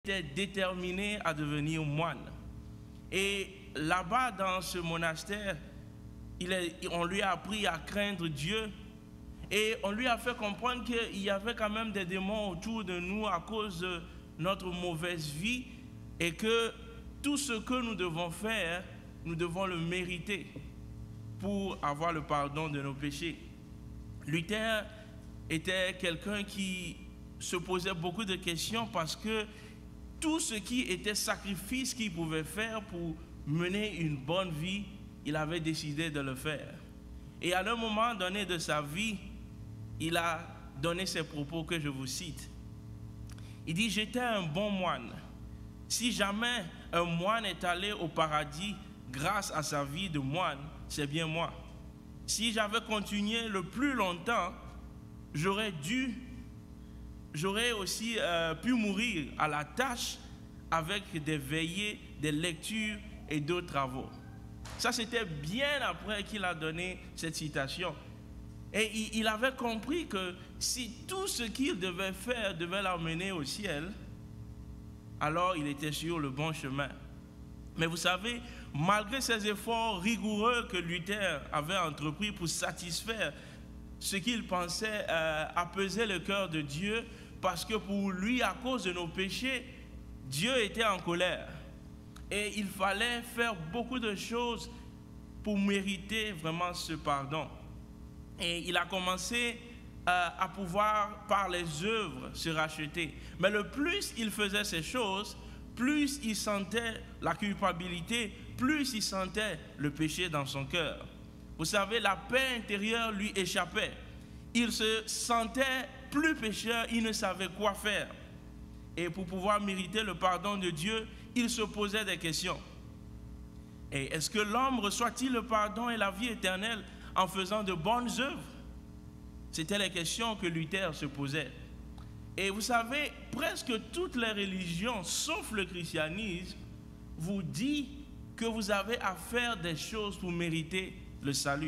était déterminé à devenir moine. Et là-bas, dans ce monastère, on lui a appris à craindre Dieu et on lui a fait comprendre qu'il y avait quand même des démons autour de nous à cause de notre mauvaise vie et que tout ce que nous devons faire, nous devons le mériter pour avoir le pardon de nos péchés. Luther était quelqu'un qui se posait beaucoup de questions parce que tout ce qui était sacrifice qu'il pouvait faire pour mener une bonne vie, il avait décidé de le faire. Et à un moment donné de sa vie, il a donné ces propos que je vous cite. Il dit « J'étais un bon moine. Si jamais un moine est allé au paradis grâce à sa vie de moine, c'est bien moi. Si j'avais continué le plus longtemps, j'aurais aussi pu mourir à la tâche avec des veillées, des lectures et d'autres travaux. » Ça, c'était bien après qu'il a donné cette citation. Et il avait compris que si tout ce qu'il devait faire devait l'emmener au ciel, alors il était sur le bon chemin. Mais vous savez, malgré ces efforts rigoureux que Luther avait entrepris pour satisfaire ce qu'il pensait apaiser le cœur de Dieu, parce que pour lui, à cause de nos péchés, Dieu était en colère. Et il fallait faire beaucoup de choses pour mériter vraiment ce pardon. Et il a commencé à pouvoir, par les œuvres, se racheter. Mais le plus il faisait ces choses, plus il sentait la culpabilité, plus il sentait le péché dans son cœur. Vous savez, la paix intérieure lui échappait. Il se sentait plus pécheur, il ne savait quoi faire. Et pour pouvoir mériter le pardon de Dieu, il se posait des questions. Et est-ce que l'homme reçoit-il le pardon et la vie éternelle en faisant de bonnes œuvres? C'était les questions que Luther se posait. Et vous savez, presque toutes les religions, sauf le christianisme, vous disent que vous avez à faire des choses pour mériter le salut.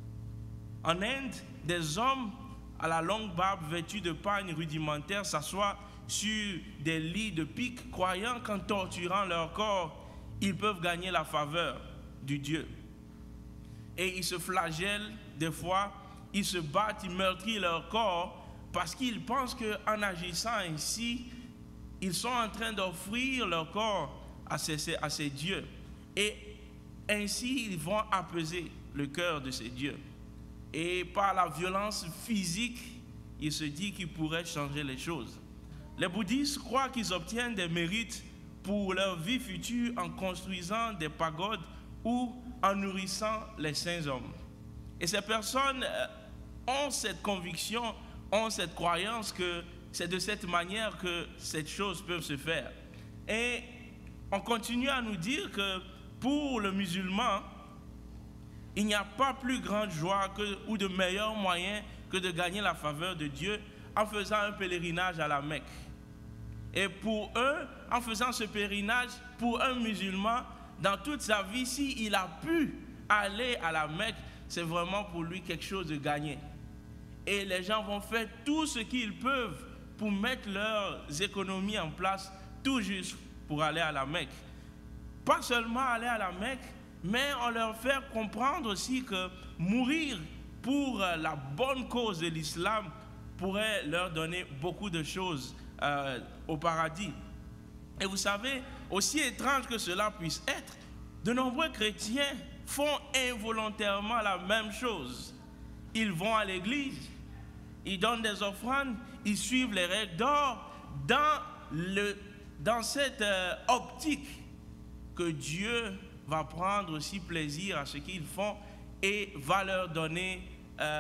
En Inde, des hommes à la longue barbe vêtus de pagnes rudimentaires s'assoient sur des lits de pique, croyant qu'en torturant leur corps, ils peuvent gagner la faveur du Dieu. Et ils se flagellent des fois, ils se battent, ils meurtrissent leur corps parce qu'ils pensent qu'en agissant ainsi, ils sont en train d'offrir leur corps à ces dieux. Et ainsi, ils vont apaiser le cœur de ces dieux. Et par la violence physique, il se dit qu'ils pourraient changer les choses. Les bouddhistes croient qu'ils obtiennent des mérites pour leur vie future en construisant des pagodes ou en nourrissant les saints hommes. Et ces personnes ont cette conviction, ont cette croyance que c'est de cette manière que ces choses peuvent se faire. Et on continue à nous dire que pour le musulman, il n'y a pas plus grande joie ou de meilleur moyen que de gagner la faveur de Dieu en faisant un pèlerinage à la Mecque. Et pour eux, en faisant ce pèlerinage, pour un musulman, dans toute sa vie, s'il a pu aller à la Mecque, c'est vraiment pour lui quelque chose de gagné. Et les gens vont faire tout ce qu'ils peuvent pour mettre leurs économies en place, tout juste pour aller à la Mecque. Pas seulement aller à la Mecque, mais on leur fait comprendre aussi que mourir pour la bonne cause de l'islam pourrait leur donner beaucoup de choses au paradis. Et vous savez, aussi étrange que cela puisse être, de nombreux chrétiens font involontairement la même chose. Ils vont à l'église, ils donnent des offrandes, ils suivent les règles d'or dans cette optique que Dieu va prendre aussi plaisir à ce qu'ils font et va leur donner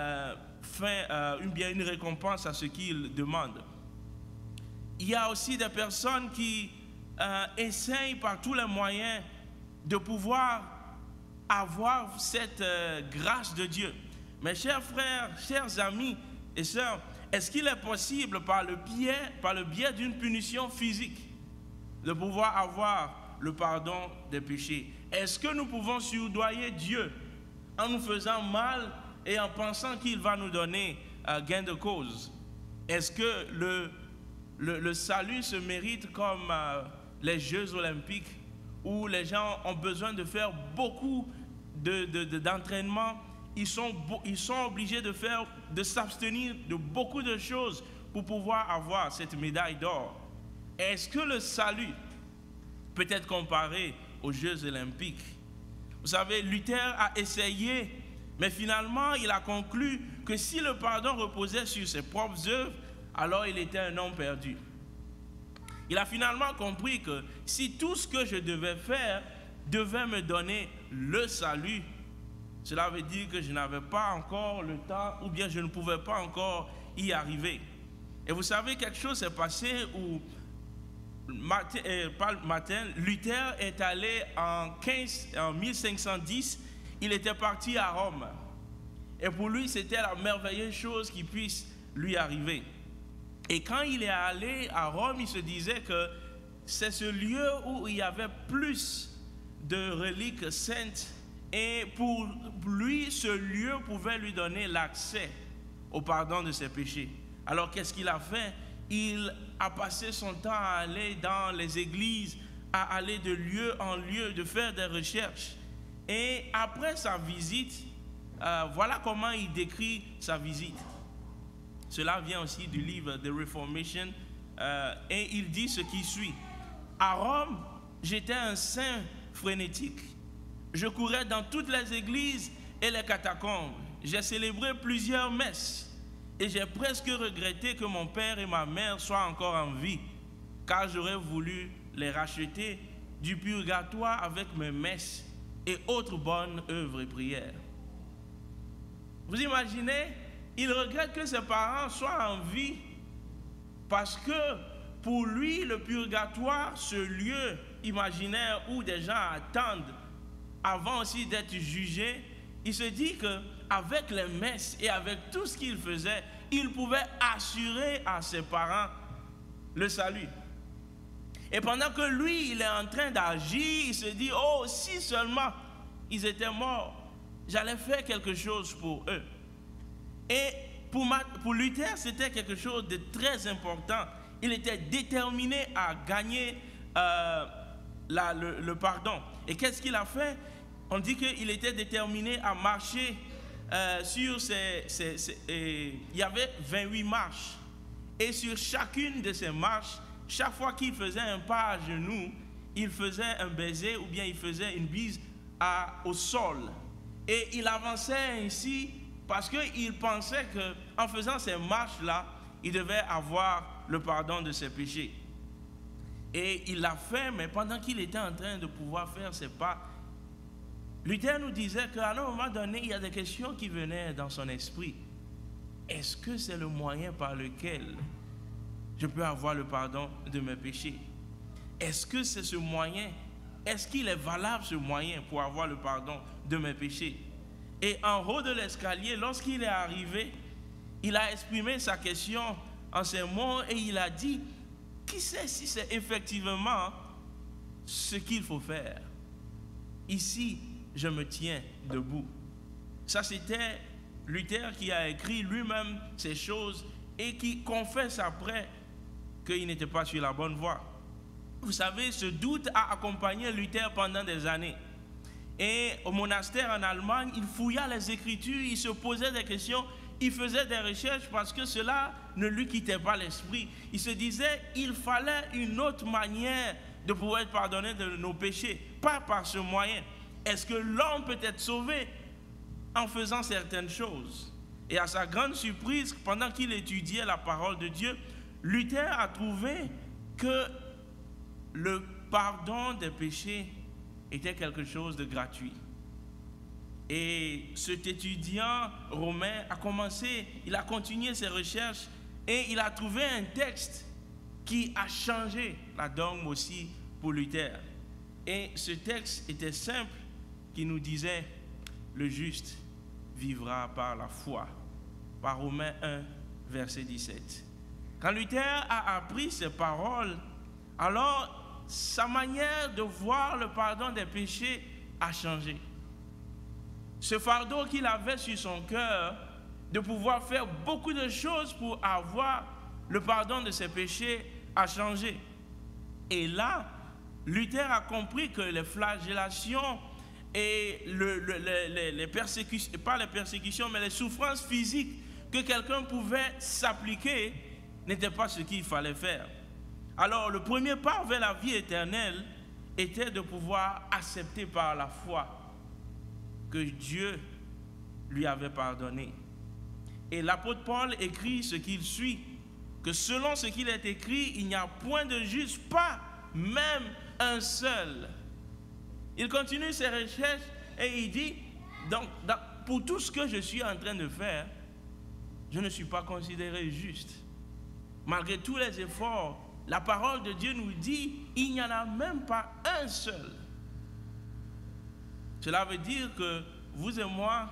une récompense à ce qu'ils demandent. Il y a aussi des personnes qui essayent par tous les moyens de pouvoir avoir cette grâce de Dieu. Mes chers frères, chers amis et sœurs, est-ce qu'il est possible par le biais d'une punition physique de pouvoir avoir le pardon des péchés? Est-ce que nous pouvons soudoyer Dieu en nous faisant mal et en pensant qu'il va nous donner gain de cause? Est-ce que le salut se mérite comme les Jeux olympiques, où les gens ont besoin de faire beaucoup d'entraînement. Ils sont obligés de s'abstenir de beaucoup de choses pour pouvoir avoir cette médaille d'or. Est-ce que le salut peut être comparé aux Jeux olympiques? Vous savez, Luther a essayé, mais finalement, il a conclu que si le pardon reposait sur ses propres œuvres, alors il était un homme perdu. Il a finalement compris que si tout ce que je devais faire devait me donner le salut, cela veut dire que je n'avais pas encore le temps, ou bien je ne pouvais pas encore y arriver. Et vous savez, quelque chose s'est passé où Luther est allé en 1510, il était parti à Rome. Et pour lui, c'était la merveilleuse chose qui puisse lui arriver. Et quand il est allé à Rome, il se disait que c'est ce lieu où il y avait plus de reliques saintes. Et pour lui, ce lieu pouvait lui donner l'accès au pardon de ses péchés. Alors qu'est-ce qu'il a fait? Il a passé son temps à aller dans les églises, à aller de lieu en lieu, de faire des recherches. Et après sa visite, voilà comment il décrit sa visite. Cela vient aussi du livre The Reformation, et il dit ce qui suit. À Rome, j'étais un saint frénétique. Je courais dans toutes les églises et les catacombes. J'ai célébré plusieurs messes. Et j'ai presque regretté que mon père et ma mère soient encore en vie, car j'aurais voulu les racheter du purgatoire avec mes messes et autres bonnes œuvres et prières. Vous imaginez, il regrette que ses parents soient en vie parce que pour lui, le purgatoire, ce lieu imaginaire où des gens attendent avant aussi d'être jugés, il se dit qu'avec les messes et avec tout ce qu'il faisait, il pouvait assurer à ses parents le salut. Et pendant que lui, il est en train d'agir, il se dit, oh, si seulement ils étaient morts, j'allais faire quelque chose pour eux. Et pour Luther, c'était quelque chose de très important. Il était déterminé à gagner le pardon. Et qu'est-ce qu'il a fait? On dit qu'il était déterminé à marcher sur il y avait 28 marches. Et sur chacune de ces marches, chaque fois qu'il faisait un pas à genoux, il faisait un baiser ou bien il faisait une bise au sol. Et il avançait ainsi parce qu'il pensait qu'en faisant ces marches-là, il devait avoir le pardon de ses péchés. Et il l'a fait, mais pendant qu'il était en train de pouvoir faire ses pas, Luther nous disait qu'à un moment donné, il y a des questions qui venaient dans son esprit. Est-ce que c'est le moyen par lequel je peux avoir le pardon de mes péchés? Est-ce que c'est ce moyen? Est-ce qu'il est valable ce moyen pour avoir le pardon de mes péchés? Et en haut de l'escalier, lorsqu'il est arrivé, il a exprimé sa question en ces mots et il a dit, qui sait si c'est effectivement ce qu'il faut faire? Ici, je me tiens debout. Ça, c'était Luther qui a écrit lui-même ces choses et qui confesse après qu'il n'était pas sur la bonne voie. Vous savez, ce doute a accompagné Luther pendant des années. Et au monastère en Allemagne, il fouilla les Écritures, il se posait des questions, il faisait des recherches parce que cela ne lui quittait pas l'esprit. Il se disait, il fallait une autre manière de pouvoir être pardonné de nos péchés, pas par ce moyen. Est-ce que l'homme peut être sauvé en faisant certaines choses? Et à sa grande surprise, pendant qu'il étudiait la parole de Dieu, Luther a trouvé que le pardon des péchés était quelque chose de gratuit. Et cet étudiant romain il a continué ses recherches et il a trouvé un texte qui a changé la donne aussi pour Luther. Et ce texte était simple, qui nous disait, le juste vivra par la foi. Par Romains 1, verset 17. Quand Luther a appris ces paroles, alors sa manière de voir le pardon des péchés a changé. Ce fardeau qu'il avait sur son cœur, de pouvoir faire beaucoup de choses pour avoir le pardon de ses péchés, a changé. Et là, Luther a compris que les flagellations et les persécutions, pas les persécutions, mais les souffrances physiques que quelqu'un pouvait s'appliquer n'étaient pas ce qu'il fallait faire. Alors, le premier pas vers la vie éternelle était de pouvoir accepter par la foi que Dieu lui avait pardonné. Et l'apôtre Paul écrit ce qu'il suit, que selon ce qu'il est écrit, il n'y a point de juste, pas même un seul. Il continue ses recherches et il dit, donc, pour tout ce que je suis en train de faire, je ne suis pas considéré juste. Malgré tous les efforts, la parole de Dieu nous dit, il n'y en a même pas un seul. Cela veut dire que vous et moi,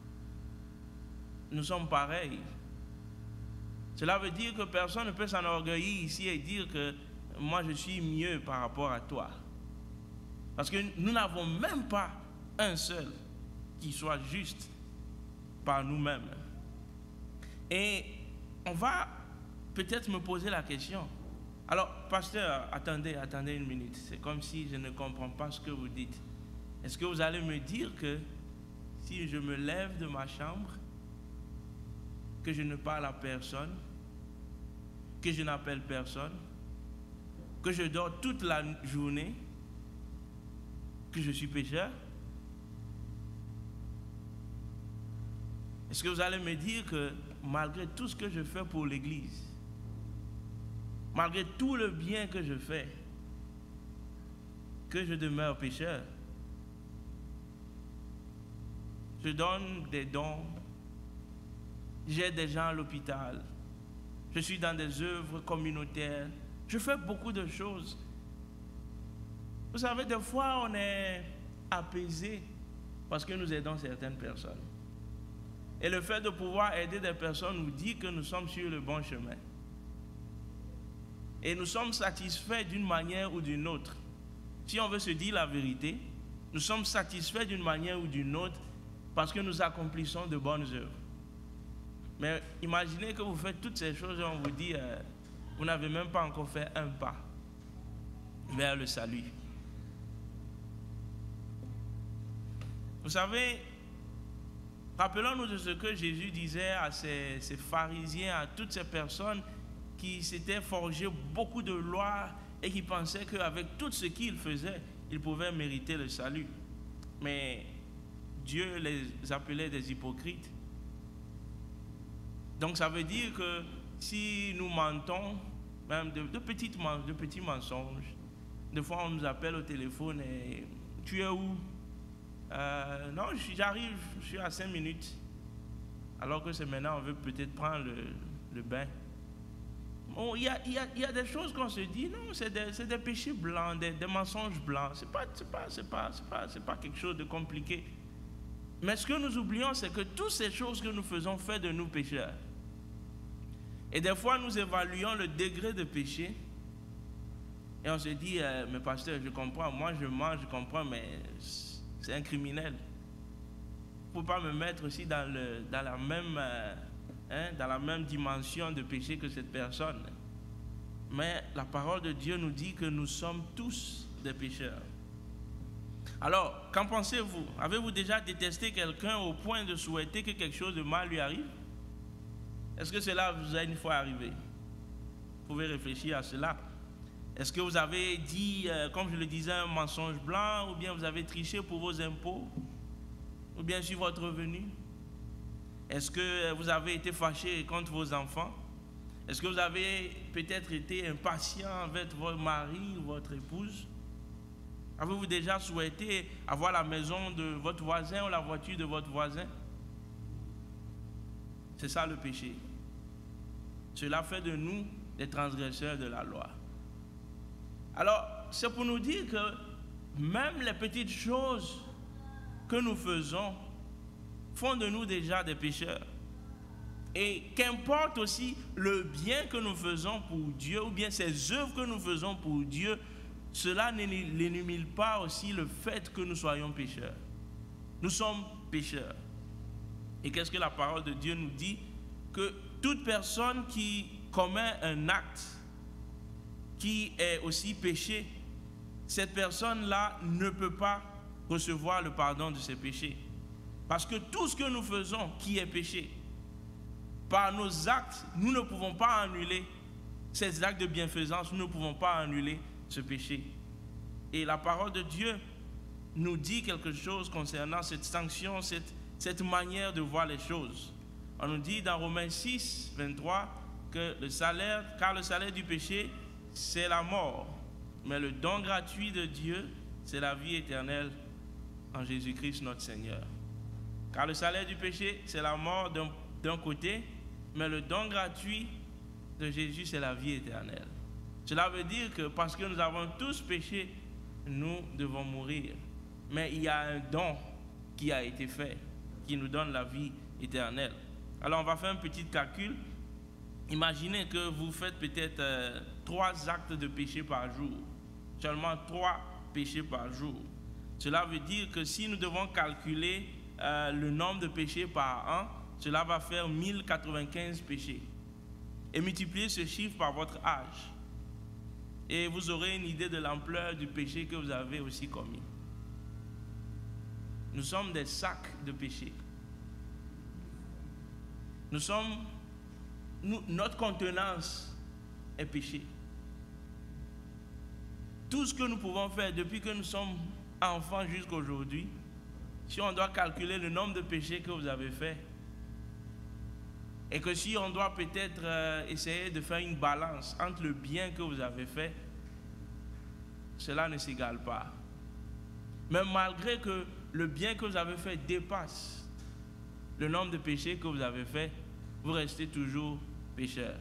nous sommes pareils. Cela veut dire que personne ne peut s'enorgueillir ici et dire que moi je suis mieux par rapport à toi. Parce que nous n'avons même pas un seul qui soit juste par nous-mêmes. Et on va peut-être me poser la question. Alors, pasteur, attendez une minute. C'est comme si je ne comprends pas ce que vous dites. Est-ce que vous allez me dire que si je me lève de ma chambre, que je ne parle à personne, que je n'appelle personne, que je dors toute la journée, que je suis pécheur? Est-ce que vous allez me dire que malgré tout ce que je fais pour l'Église, malgré tout le bien que je fais, que je demeure pécheur? Je donne des dons, j'aide des gens à l'hôpital, je suis dans des œuvres communautaires, je fais beaucoup de choses. Vous savez, des fois, on est apaisé parce que nous aidons certaines personnes. Et le fait de pouvoir aider des personnes nous dit que nous sommes sur le bon chemin. Et nous sommes satisfaits d'une manière ou d'une autre. Si on veut se dire la vérité, nous sommes satisfaits d'une manière ou d'une autre parce que nous accomplissons de bonnes œuvres. Mais imaginez que vous faites toutes ces choses et on vous dit, vous n'avez même pas encore fait un pas vers le salut. Vous savez, rappelons-nous de ce que Jésus disait à ces pharisiens, à toutes ces personnes qui s'étaient forgé beaucoup de lois et qui pensaient qu'avec tout ce qu'ils faisaient, ils pouvaient mériter le salut. Mais Dieu les appelait des hypocrites. Donc ça veut dire que si nous mentons, même de petits mensonges, des fois on nous appelle au téléphone et « Tu es où ?» Non, j'arrive, je suis à 5 minutes. Alors que c'est maintenant, on veut peut-être prendre le bain. Bon, il y a des choses qu'on se dit, non, c'est des péchés blancs, des mensonges blancs. C'est pas quelque chose de compliqué. Mais ce que nous oublions, c'est que toutes ces choses que nous faisons font de nous pécheurs. Et des fois, nous évaluons le degré de péché. Et on se dit, mais pasteur, je comprends, moi je mens, je comprends, mais c'est un criminel. Il ne faut pas me mettre aussi dans la même dimension de péché que cette personne. Mais la parole de Dieu nous dit que nous sommes tous des pécheurs. Alors, qu'en pensez-vous? Avez-vous déjà détesté quelqu'un au point de souhaiter que quelque chose de mal lui arrive? Est-ce que cela vous est une fois arrivé? Vous pouvez réfléchir à cela. Est-ce que vous avez dit, comme je le disais, un mensonge blanc, ou bien vous avez triché pour vos impôts, ou bien sur votre revenu? Est-ce que vous avez été fâché contre vos enfants? Est-ce que vous avez peut-être été impatient avec votre mari ou votre épouse? Avez-vous déjà souhaité avoir la maison de votre voisin ou la voiture de votre voisin? C'est ça le péché. Cela fait de nous des transgresseurs de la loi. Alors, c'est pour nous dire que même les petites choses que nous faisons font de nous déjà des pécheurs. Et qu'importe aussi le bien que nous faisons pour Dieu, ou bien ces œuvres que nous faisons pour Dieu, cela n'énumère pas aussi le fait que nous soyons pécheurs. Nous sommes pécheurs. Et qu'est-ce que la parole de Dieu nous dit? Que toute personne qui commet un acte qui est aussi péché, cette personne-là ne peut pas recevoir le pardon de ses péchés. Parce que tout ce que nous faisons qui est péché, par nos actes, nous ne pouvons pas annuler ces actes de bienfaisance, nous ne pouvons pas annuler ce péché. Et la parole de Dieu nous dit quelque chose concernant cette sanction, cette manière de voir les choses. On nous dit dans Romains 6, 23, car le salaire du péché, c'est la mort. Mais le don gratuit de Dieu, c'est la vie éternelle en Jésus-Christ notre Seigneur. Car le salaire du péché, c'est la mort d'un côté, mais le don gratuit de Jésus, c'est la vie éternelle. Cela veut dire que parce que nous avons tous péché, nous devons mourir. Mais il y a un don qui a été fait, qui nous donne la vie éternelle. Alors on va faire un petit calcul. Imaginez que vous faites peut-être 3 actes de péché par jour. Seulement 3 péchés par jour. Cela veut dire que si nous devons calculer le nombre de péchés par an, cela va faire 1095 péchés. Et multipliez ce chiffre par votre âge. Et vous aurez une idée de l'ampleur du péché que vous avez aussi commis. Nous sommes des sacs de péché. Notre contenance est péché. Tout ce que nous pouvons faire depuis que nous sommes enfants jusqu'à aujourd'hui, si on doit calculer le nombre de péchés que vous avez faits, et que si on doit peut-être essayer de faire une balance entre le bien que vous avez fait, cela ne s'égale pas. Mais malgré que le bien que vous avez fait dépasse le nombre de péchés que vous avez fait, vous restez toujours pécheur.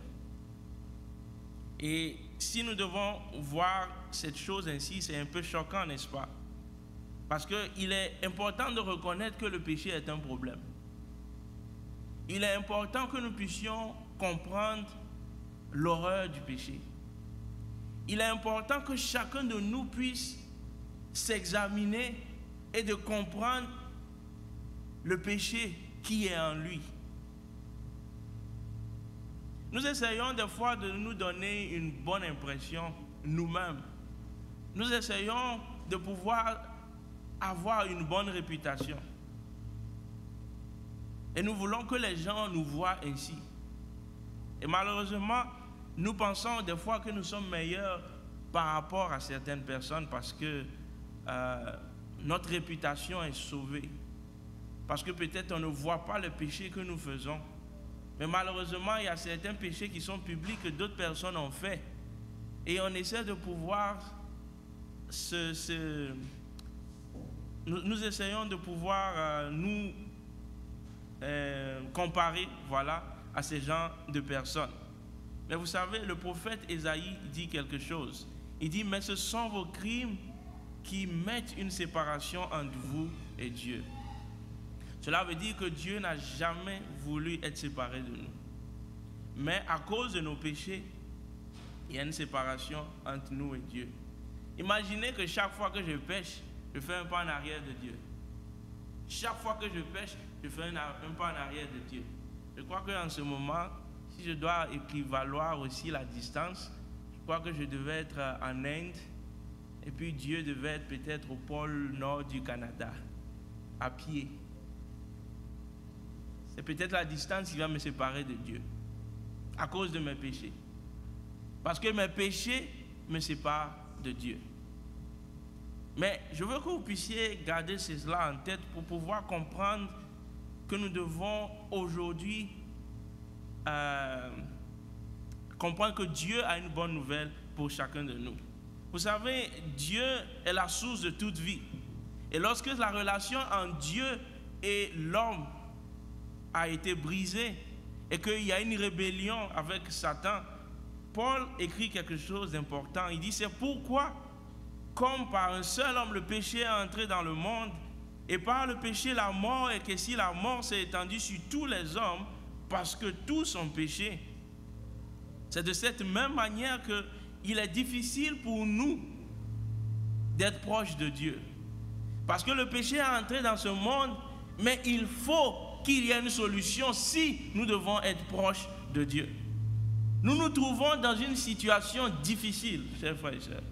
Et si nous devons voir cette chose ainsi, c'est un peu choquant, n'est-ce pas? Parce qu'il est important de reconnaître que le péché est un problème. Il est important que nous puissions comprendre l'horreur du péché. Il est important que chacun de nous puisse s'examiner et de comprendre le péché qui est en lui. Nous essayons des fois de nous donner une bonne impression nous-mêmes. Nous essayons de pouvoir avoir une bonne réputation. Et nous voulons que les gens nous voient ainsi. Et malheureusement, nous pensons des fois que nous sommes meilleurs par rapport à certaines personnes parce que notre réputation est sauvée. Parce que peut-être on ne voit pas le péché que nous faisons. Mais malheureusement, il y a certains péchés qui sont publics que d'autres personnes ont fait. Et on essaie de pouvoir nous essayons de pouvoir nous comparer, voilà, à ces genres de personnes. Mais vous savez, le prophète Ésaïe dit quelque chose. Il dit, mais ce sont vos crimes qui mettent une séparation entre vous et Dieu. Cela veut dire que Dieu n'a jamais voulu être séparé de nous. Mais à cause de nos péchés, il y a une séparation entre nous et Dieu. Imaginez que chaque fois que je pêche, je fais un pas en arrière de Dieu. Chaque fois que je pêche, je fais un pas en arrière de Dieu. Je crois qu'en ce moment, si je dois équivaloir aussi la distance, je crois que je devais être en Inde et puis Dieu devait être peut-être au pôle nord du Canada, à pied. C'est peut-être la distance qui va me séparer de Dieu à cause de mes péchés. Parce que mes péchés me séparent de Dieu. Mais je veux que vous puissiez garder cela en tête pour pouvoir comprendre que nous devons aujourd'hui comprendre que Dieu a une bonne nouvelle pour chacun de nous. Vous savez, Dieu est la source de toute vie. Et lorsque la relation entre Dieu et l'homme a été brisée et qu'il y a une rébellion avec Satan, Paul écrit quelque chose d'important. Il dit, c'est pourquoi, comme par un seul homme le péché est entré dans le monde, et par le péché la mort, et que si la mort s'est étendue sur tous les hommes, parce que tous ont péché. C'est de cette même manière qu'il est difficile pour nous d'être proches de Dieu. Parce que le péché est entré dans ce monde, mais il faut qu'il y ait une solution si nous devons être proches de Dieu. Nous nous trouvons dans une situation difficile, chers frères et sœurs.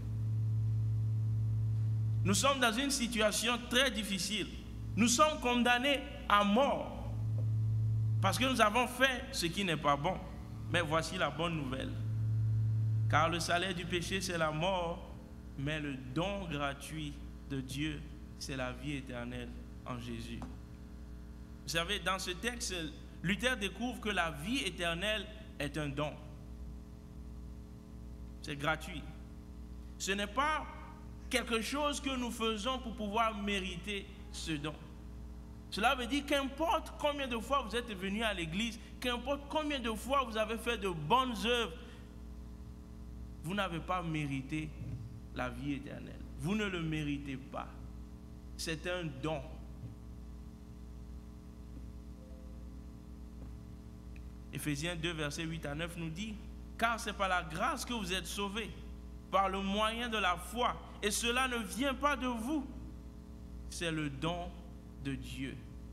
Nous sommes dans une situation très difficile. Nous sommes condamnés à mort parce que nous avons fait ce qui n'est pas bon. Mais voici la bonne nouvelle. Car le salaire du péché, c'est la mort, mais le don gratuit de Dieu, c'est la vie éternelle en Jésus. Vous savez, dans ce texte, Luther découvre que la vie éternelle est un don. C'est gratuit. Ce n'est pas quelque chose que nous faisons pour pouvoir mériter ce don. Cela veut dire qu'importe combien de fois vous êtes venu à l'église, qu'importe combien de fois vous avez fait de bonnes œuvres, vous n'avez pas mérité la vie éternelle. Vous ne le méritez pas. C'est un don. Éphésiens 2, versets 8 à 9 nous dit: car c'est par la grâce que vous êtes sauvés, par le moyen de la foi, et cela ne vient pas de vous, c'est le don de Dieu.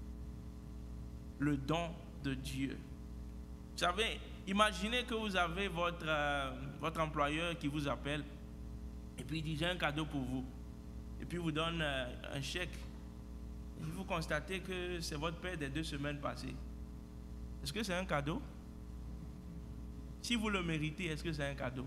Le don de Dieu. Vous savez, imaginez que vous avez votre employeur qui vous appelle et puis il dit: j'ai un cadeau pour vous. Et puis il vous donne un chèque. Et vous constatez que c'est votre paie des 2 semaines passées. Est-ce que c'est un cadeau? Si vous le méritez, est-ce que c'est un cadeau?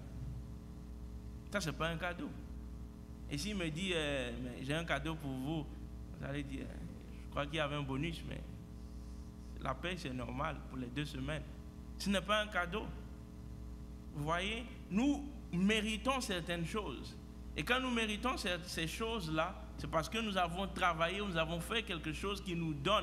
Ça, ce n'est pas un cadeau. Et s'il me dit mais j'ai un cadeau pour vous, vous allez dire: je crois qu'il y avait un bonus, mais la paie, c'est normal pour les 2 semaines. Ce n'est pas un cadeau. Vous voyez, nous méritons certaines choses. Et quand nous méritons ces choses-là, c'est parce que nous avons travaillé, nous avons fait quelque chose qui nous donne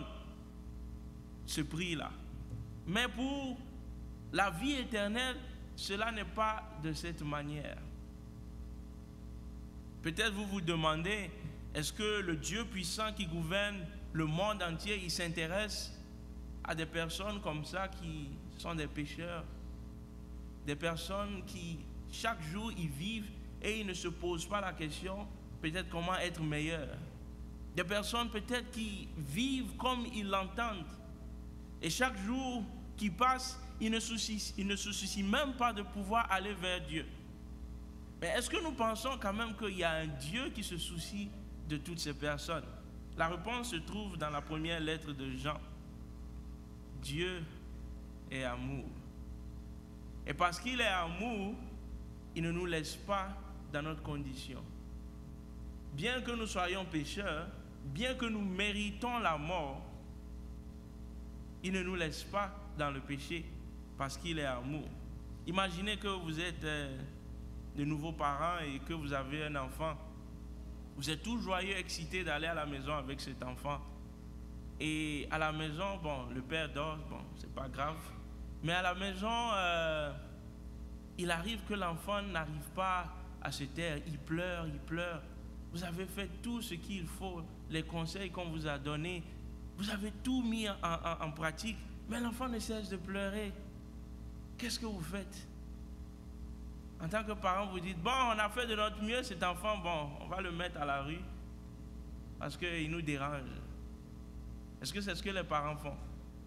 ce prix-là. Mais pour la vie éternelle, cela n'est pas de cette manière. Peut-être vous vous demandez, est-ce que le Dieu puissant qui gouverne le monde entier, il s'intéresse à des personnes comme ça qui sont des pécheurs, des personnes qui chaque jour ils vivent et ils ne se posent pas la question peut-être comment être meilleur, des personnes peut-être qui vivent comme ils l'entendent et chaque jour qui passe ils ne se soucient même pas de pouvoir aller vers Dieu. Mais est-ce que nous pensons quand même qu'il y a un Dieu qui se soucie de toutes ces personnes? La réponse se trouve dans la première lettre de Jean. Dieu est amour. Et parce qu'il est amour, il ne nous laisse pas dans notre condition. Bien que nous soyons pécheurs, bien que nous méritons la mort, il ne nous laisse pas dans le péché parce qu'il est amour. Imaginez que vous êtes de nouveaux parents et que vous avez un enfant. Vous êtes tout joyeux, excité d'aller à la maison avec cet enfant. Et à la maison, bon, le père dort, bon, c'est pas grave. Mais à la maison, il arrive que l'enfant n'arrive pas à se taire. Il pleure, il pleure. Vous avez fait tout ce qu'il faut, les conseils qu'on vous a donnés. Vous avez tout mis en pratique. Mais l'enfant ne cesse de pleurer. Qu'est-ce que vous faites? En tant que parent, vous dites: bon, on a fait de notre mieux, cet enfant, bon, on va le mettre à la rue parce qu'il nous dérange. Est-ce que c'est ce que les parents font?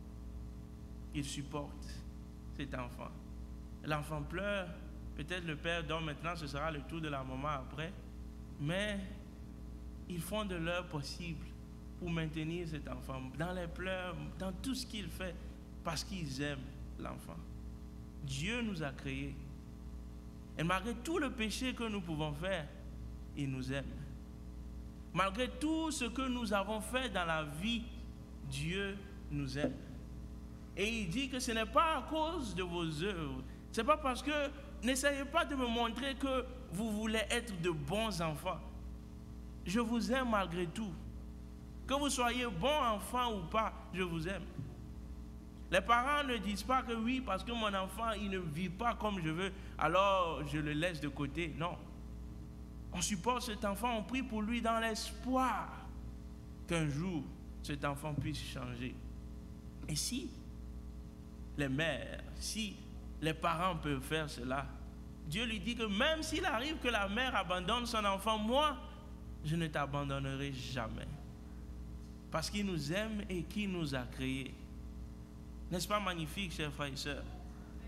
Ils supportent cet enfant. L'enfant pleure, peut-être le père dort maintenant, ce sera le tour de la maman après, mais ils font de leur possible pour maintenir cet enfant dans les pleurs, dans tout ce qu'il fait, parce qu'ils aiment l'enfant. Dieu nous a créés. Et malgré tout le péché que nous pouvons faire, il nous aime. Malgré tout ce que nous avons fait dans la vie, Dieu nous aime. Et il dit que ce n'est pas à cause de vos œuvres. Ce n'est pas parce que... N'essayez pas de me montrer que vous voulez être de bons enfants. Je vous aime malgré tout. Que vous soyez bon enfant ou pas, je vous aime. Les parents ne disent pas que oui, parce que mon enfant, il ne vit pas comme je veux, alors je le laisse de côté. Non. On supporte cet enfant, on prie pour lui dans l'espoir qu'un jour, cet enfant puisse changer. Et si les mères, si les parents peuvent faire cela, Dieu lui dit que même s'il arrive que la mère abandonne son enfant, moi, je ne t'abandonnerai jamais. Parce qu'il nous aime et qu'il nous a créés. N'est-ce pas magnifique, chers frères et sœurs?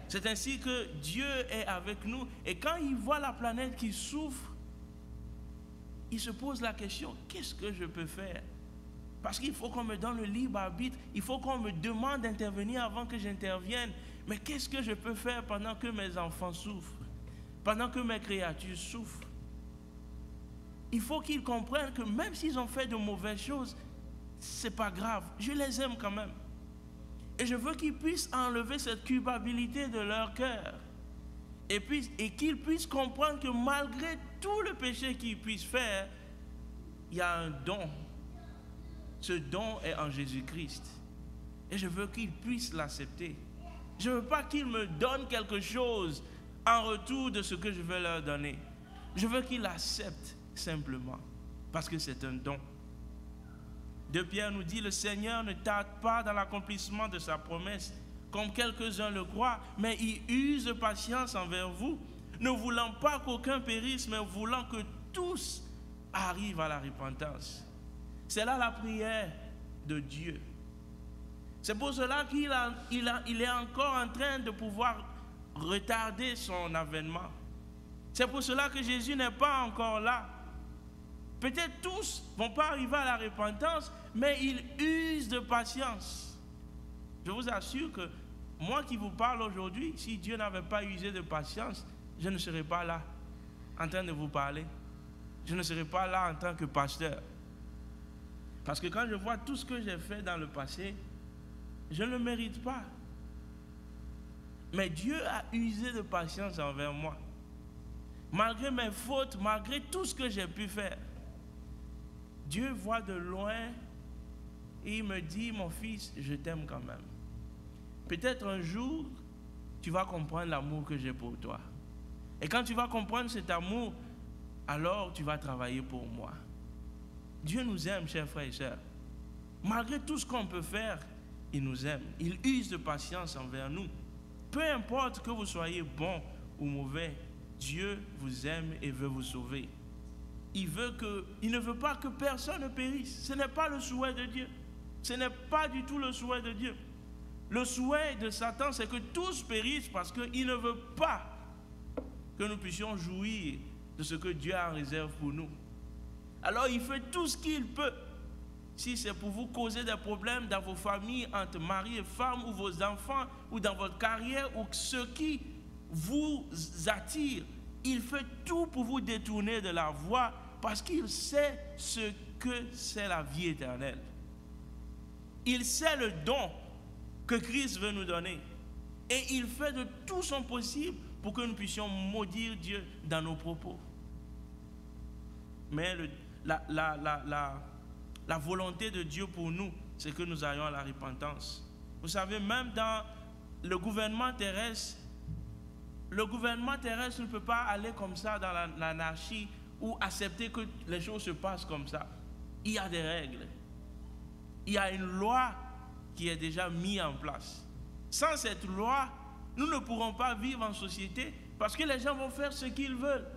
C'est ainsi que Dieu est avec nous. Et quand il voit la planète qui souffre, il se pose la question, qu'est-ce que je peux faire? Parce qu'il faut qu'on me donne le libre arbitre, il faut qu'on me demande d'intervenir avant que j'intervienne. Mais qu'est-ce que je peux faire pendant que mes enfants souffrent? Pendant que mes créatures souffrent? Il faut qu'ils comprennent que même s'ils ont fait de mauvaises choses, c'est pas grave, je les aime quand même. Et je veux qu'ils puissent enlever cette culpabilité de leur cœur. Et qu'ils puissent comprendre que malgré tout le péché qu'ils puissent faire, il y a un don. Ce don est en Jésus-Christ. Et je veux qu'ils puissent l'accepter. Je ne veux pas qu'ils me donnent quelque chose en retour de ce que je veux leur donner. Je veux qu'ils l'acceptent simplement. Parce que c'est un don. 2 Pierre nous dit, le Seigneur ne tarde pas dans l'accomplissement de sa promesse, comme quelques-uns le croient, mais il use de patience envers vous, ne voulant pas qu'aucun périsse, mais voulant que tous arrivent à la repentance. C'est là la prière de Dieu. C'est pour cela qu'il est encore en train de pouvoir retarder son avènement. C'est pour cela que Jésus n'est pas encore là. Peut-être tous ne vont pas arriver à la repentance, mais il use de patience. Je vous assure que moi qui vous parle aujourd'hui, si Dieu n'avait pas usé de patience, je ne serais pas là en train de vous parler. Je ne serais pas là en tant que pasteur. Parce que quand je vois tout ce que j'ai fait dans le passé, je ne le mérite pas. Mais Dieu a usé de patience envers moi. Malgré mes fautes, malgré tout ce que j'ai pu faire, Dieu voit de loin et il me dit, mon fils, je t'aime quand même. Peut-être un jour, tu vas comprendre l'amour que j'ai pour toi. Et quand tu vas comprendre cet amour, alors tu vas travailler pour moi. Dieu nous aime, chers frères et sœurs. Malgré tout ce qu'on peut faire, il nous aime. Il use de patience envers nous. Peu importe que vous soyez bon ou mauvais, Dieu vous aime et veut vous sauver. Il ne veut pas que personne ne périsse. Ce n'est pas le souhait de Dieu. Ce n'est pas du tout le souhait de Dieu. Le souhait de Satan, c'est que tous périssent parce qu'il ne veut pas que nous puissions jouir de ce que Dieu a en réserve pour nous. Alors il fait tout ce qu'il peut. Si c'est pour vous causer des problèmes dans vos familles, entre mari et femme, ou vos enfants, ou dans votre carrière, ou ce qui vous attire, il fait tout pour vous détourner de la voie parce qu'il sait ce que c'est la vie éternelle. Il sait le don que Christ veut nous donner. Et il fait de tout son possible pour que nous puissions maudire Dieu dans nos propos. Mais la volonté de Dieu pour nous, c'est que nous ayons à la repentance. Vous savez, même dans le gouvernement terrestre ne peut pas aller comme ça dans l'anarchie ou accepter que les choses se passent comme ça. Il y a des règles. Il y a une loi qui est déjà mise en place. Sans cette loi, nous ne pourrons pas vivre en société parce que les gens vont faire ce qu'ils veulent.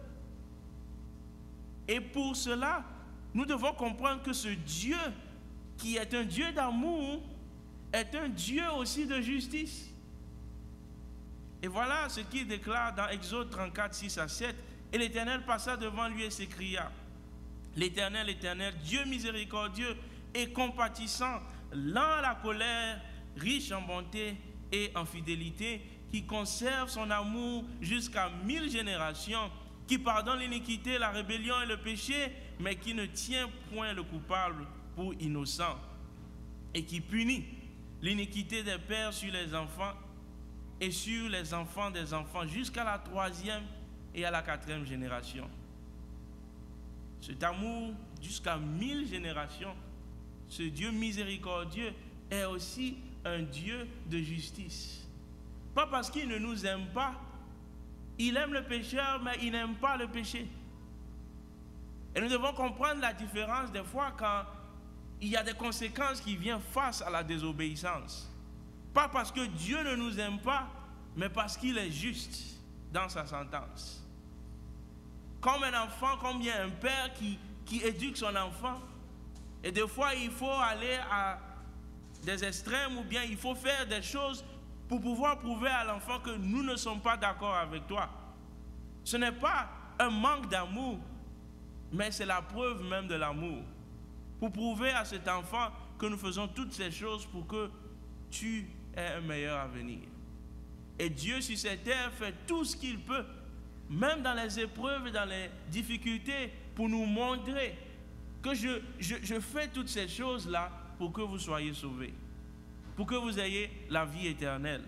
Et pour cela, nous devons comprendre que ce Dieu, qui est un Dieu d'amour, est un Dieu aussi de justice. Et voilà ce qu'il déclare dans Exode 34, 6 à 7. Et l'Éternel passa devant lui et s'écria, l'Éternel, l'Éternel, Dieu miséricordieux et compatissant, lent à la colère, riche en bonté et en fidélité, qui conserve son amour jusqu'à 1000 générations, qui pardonne l'iniquité, la rébellion et le péché, mais qui ne tient point le coupable pour innocent, et qui punit l'iniquité des pères sur les enfants et sur les enfants des enfants jusqu'à la 3e et à la 4e génération. Cet amour jusqu'à 1000 générations, ce Dieu miséricordieux est aussi un Dieu de justice. Pas parce qu'il ne nous aime pas, il aime le pécheur, mais il n'aime pas le péché. Et nous devons comprendre la différence des fois quand il y a des conséquences qui viennent face à la désobéissance. Pas parce que Dieu ne nous aime pas, mais parce qu'il est juste dans sa sentence. Comme un enfant, comme il y a un père qui éduque son enfant, et des fois il faut aller à des extrêmes ou bien il faut faire des choses pour pouvoir prouver à l'enfant que nous ne sommes pas d'accord avec toi. Ce n'est pas un manque d'amour, mais c'est la preuve même de l'amour. Pour prouver à cet enfant que nous faisons toutes ces choses pour que tu aies un meilleur avenir. Et Dieu sur cette terre fait tout ce qu'il peut, même dans les épreuves et dans les difficultés, pour nous montrer que je fais toutes ces choses-là pour que vous soyez sauvés, pour que vous ayez la vie éternelle.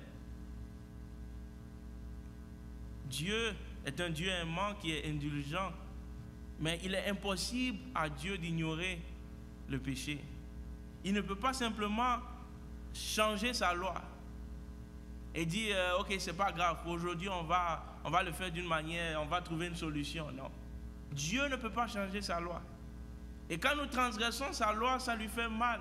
Dieu est un Dieu aimant qui est indulgent, mais il est impossible à Dieu d'ignorer le péché. Il ne peut pas simplement changer sa loi et dire ok, c'est pas grave, aujourd'hui on va le faire d'une manière, on va trouver une solution. Non, Dieu ne peut pas changer sa loi, et quand nous transgressons sa loi, ça lui fait mal.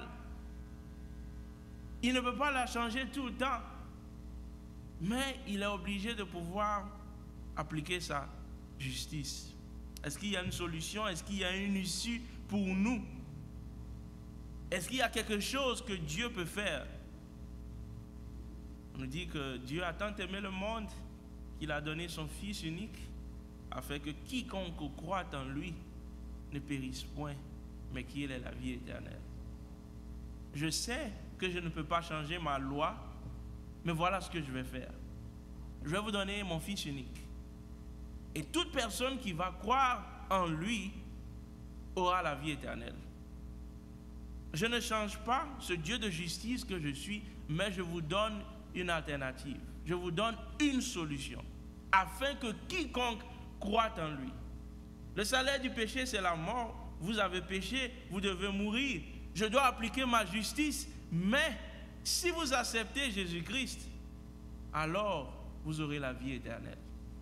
Il ne peut pas la changer tout le temps, mais il est obligé de pouvoir appliquer sa justice. Est-ce qu'il y a une solution? Est-ce qu'il y a une issue pour nous? Est-ce qu'il y a quelque chose que Dieu peut faire? On nous dit que Dieu a tant aimé le monde qu'il a donné son Fils unique afin que quiconque croit en lui ne périsse point, mais qu'il ait la vie éternelle. Je sais que je ne peux pas changer ma loi, mais voilà ce que je vais faire. Je vais vous donner mon Fils unique. Et toute personne qui va croire en lui aura la vie éternelle. Je ne change pas ce Dieu de justice que je suis, mais je vous donne une alternative. Je vous donne une solution, afin que quiconque croit en lui. Le salaire du péché, c'est la mort. Vous avez péché, vous devez mourir. Je dois appliquer ma justice, mais si vous acceptez Jésus-Christ, alors vous aurez la vie éternelle.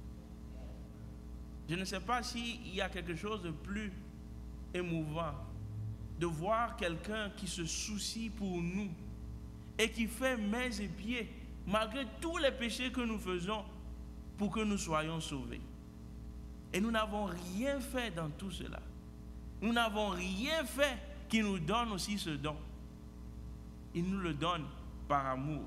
Je ne sais pas s'il y a quelque chose de plus émouvant de voir quelqu'un qui se soucie pour nous et qui fait mains et pieds malgré tous les péchés que nous faisons pour que nous soyons sauvés. Et nous n'avons rien fait dans tout cela. Nous n'avons rien fait qui nous donne aussi ce don. Il nous le donne par amour.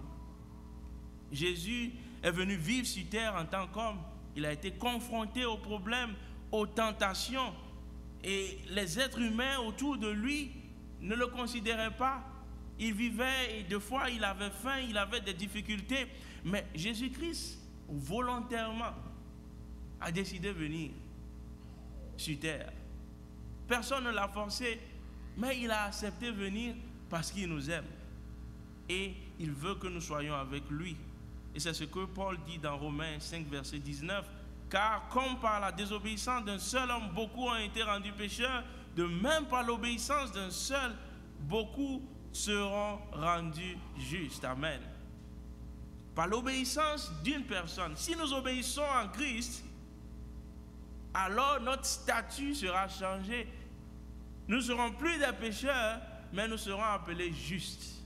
Jésus est venu vivre sur terre en tant qu'homme. Il a été confronté aux problèmes, aux tentations. Et les êtres humains autour de lui ne le considéraient pas. Il vivait et des fois il avait faim, il avait des difficultés. Mais Jésus-Christ, volontairement, a décidé de venir sur terre. Personne ne l'a forcé, mais il a accepté de venir parce qu'il nous aime. Et il veut que nous soyons avec lui. Et c'est ce que Paul dit dans Romains 5, verset 19. Car comme par la désobéissance d'un seul homme, beaucoup ont été rendus pécheurs, de même par l'obéissance d'un seul, beaucoup seront rendus justes. Amen. Par l'obéissance d'une personne. Si nous obéissons en Christ, alors notre statut sera changé. Nous ne serons plus des pécheurs, mais nous serons appelés justes.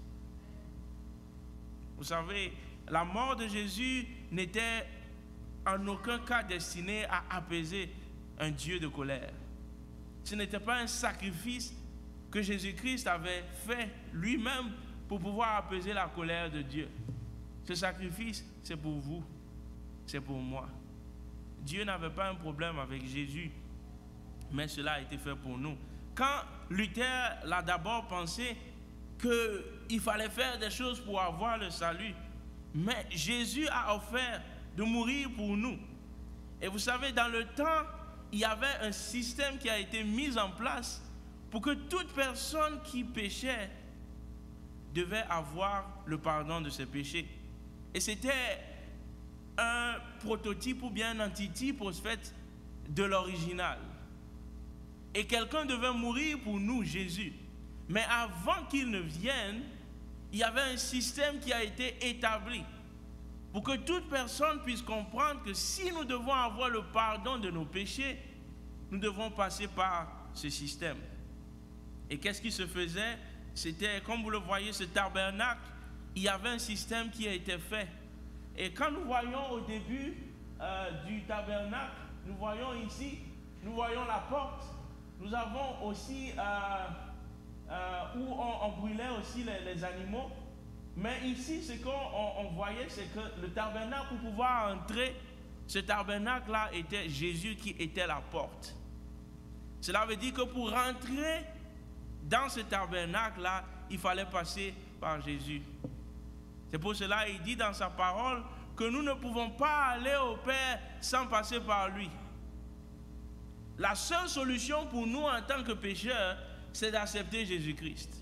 Vous savez, la mort de Jésus n'était en aucun cas destiné à apaiser un Dieu de colère. Ce n'était pas un sacrifice que Jésus-Christ avait fait lui-même pour pouvoir apaiser la colère de Dieu. Ce sacrifice, c'est pour vous, c'est pour moi. Dieu n'avait pas un problème avec Jésus, mais cela a été fait pour nous. Quand Luther l'a d'abord pensé qu'il fallait faire des choses pour avoir le salut, mais Jésus a offert de mourir pour nous. Et vous savez, dans le temps, il y avait un système qui a été mis en place pour que toute personne qui péchait devait avoir le pardon de ses péchés. Et c'était un prototype ou bien un antitype au fait de l'original. Et quelqu'un devait mourir pour nous, Jésus. Mais avant qu'il ne vienne, il y avait un système qui a été établi pour que toute personne puisse comprendre que si nous devons avoir le pardon de nos péchés, nous devons passer par ce système. Et qu'est-ce qui se faisait? C'était, comme vous le voyez, ce tabernacle, il y avait un système qui a été fait. Et quand nous voyons au début du tabernacle, nous voyons ici, nous voyons la porte. Nous avons aussi où on brûlait aussi les animaux. Mais ici, ce qu'on voyait, c'est que le tabernacle, pour pouvoir entrer, ce tabernacle-là était Jésus qui était la porte. Cela veut dire que pour rentrer dans ce tabernacle-là, il fallait passer par Jésus. C'est pour cela qu'il dit dans sa parole que nous ne pouvons pas aller au Père sans passer par lui. La seule solution pour nous en tant que pécheurs, c'est d'accepter Jésus-Christ.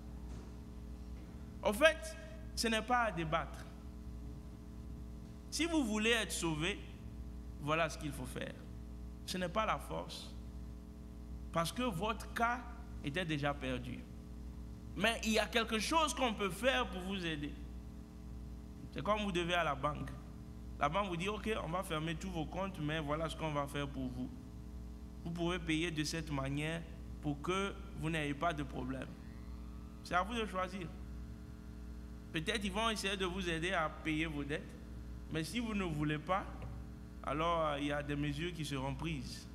En fait, ce n'est pas à débattre. Si vous voulez être sauvé, voilà ce qu'il faut faire. Ce n'est pas la force. Parce que votre cas était déjà perdu. Mais il y a quelque chose qu'on peut faire pour vous aider. C'est comme vous devez à la banque. La banque vous dit, ok, on va fermer tous vos comptes, mais voilà ce qu'on va faire pour vous. Vous pouvez payer de cette manière pour que vous n'ayez pas de problème. C'est à vous de choisir. Peut-être ils vont essayer de vous aider à payer vos dettes, mais si vous ne voulez pas, alors il y a des mesures qui seront prises.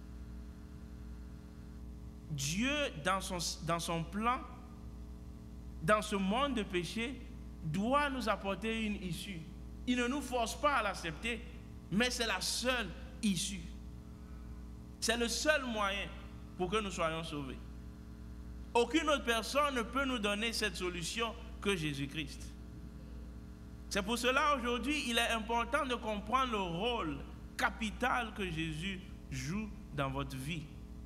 Dieu, dans son plan, dans ce monde de péché, doit nous apporter une issue. Il ne nous force pas à l'accepter, mais c'est la seule issue. C'est le seul moyen pour que nous soyons sauvés. Aucune autre personne ne peut nous donner cette solution que Jésus-Christ. C'est pour cela aujourd'hui, il est important de comprendre le rôle capital que Jésus joue dans votre vie.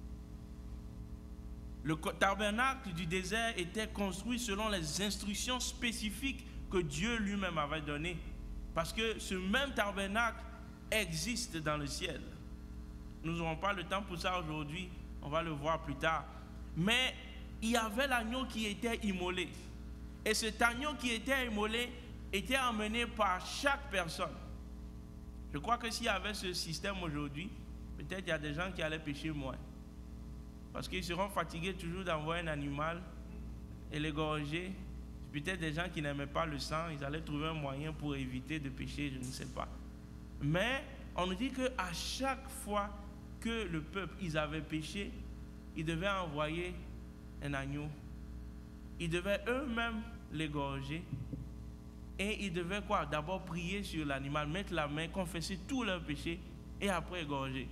Le tabernacle du désert était construit selon les instructions spécifiques que Dieu lui-même avait données. Parce que ce même tabernacle existe dans le ciel. Nous n'aurons pas le temps pour ça aujourd'hui, on va le voir plus tard. Mais il y avait l'agneau qui était immolé. Et cet agneau qui était immolé était emmené par chaque personne. Je crois que s'il y avait ce système aujourd'hui, peut-être il y a des gens qui allaient pécher moins. Parce qu'ils seront fatigués toujours d'envoyer un animal et l'égorger. Peut-être des gens qui n'aimaient pas le sang, ils allaient trouver un moyen pour éviter de pécher, je ne sais pas. Mais on nous dit qu'à chaque fois que le peuple, ils avaient péché, ils devaient envoyer un agneau. Ils devaient eux-mêmes l'égorger. Et ils devaient quoi? D'abord prier sur l'animal, mettre la main, confesser tous leurs péchés et après égorger.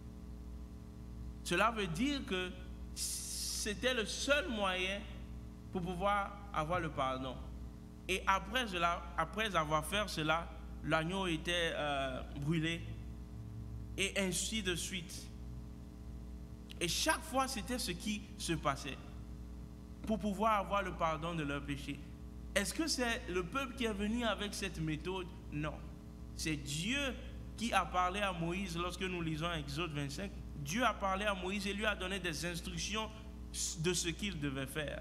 Cela veut dire que c'était le seul moyen pour pouvoir avoir le pardon. Et après avoir fait cela, l'agneau était brûlé et ainsi de suite. Et chaque fois, c'était ce qui se passait pour pouvoir avoir le pardon de leurs péchés. Est-ce que c'est le peuple qui est venu avec cette méthode? Non. C'est Dieu qui a parlé à Moïse lorsque nous lisons Exode 25. Dieu a parlé à Moïse et lui a donné des instructions de ce qu'il devait faire.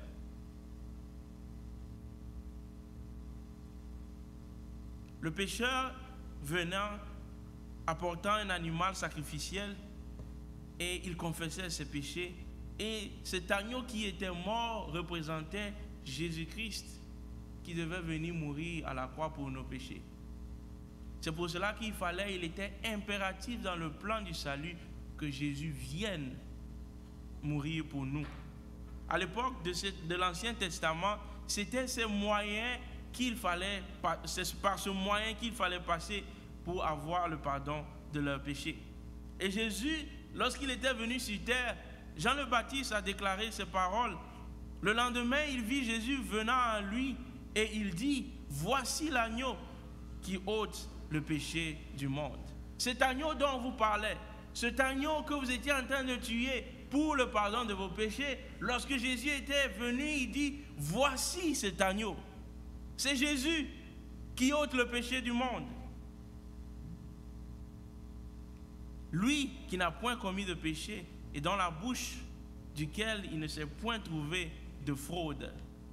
Le pécheur venant, apportant un animal sacrificiel, et il confessait ses péchés. Et cet agneau qui était mort représentait Jésus-Christ, qui devait venir mourir à la croix pour nos péchés. C'est pour cela il était impératif dans le plan du salut que Jésus vienne mourir pour nous. À l'époque de l'Ancien Testament, c'était ces moyens c'est par ce moyen qu'il fallait passer pour avoir le pardon de leurs péchés. Et Jésus, lorsqu'il était venu sur terre, Jean le Baptiste a déclaré ces paroles. Le lendemain, il vit Jésus venant à lui et il dit, voici l'agneau qui ôte le péché du monde. Cet agneau dont on vous parlait, cet agneau que vous étiez en train de tuer pour le pardon de vos péchés, lorsque Jésus était venu, il dit, voici cet agneau. C'est Jésus qui ôte le péché du monde. Lui qui n'a point commis de péché et dans la bouche duquel il ne s'est point trouvé de fraude.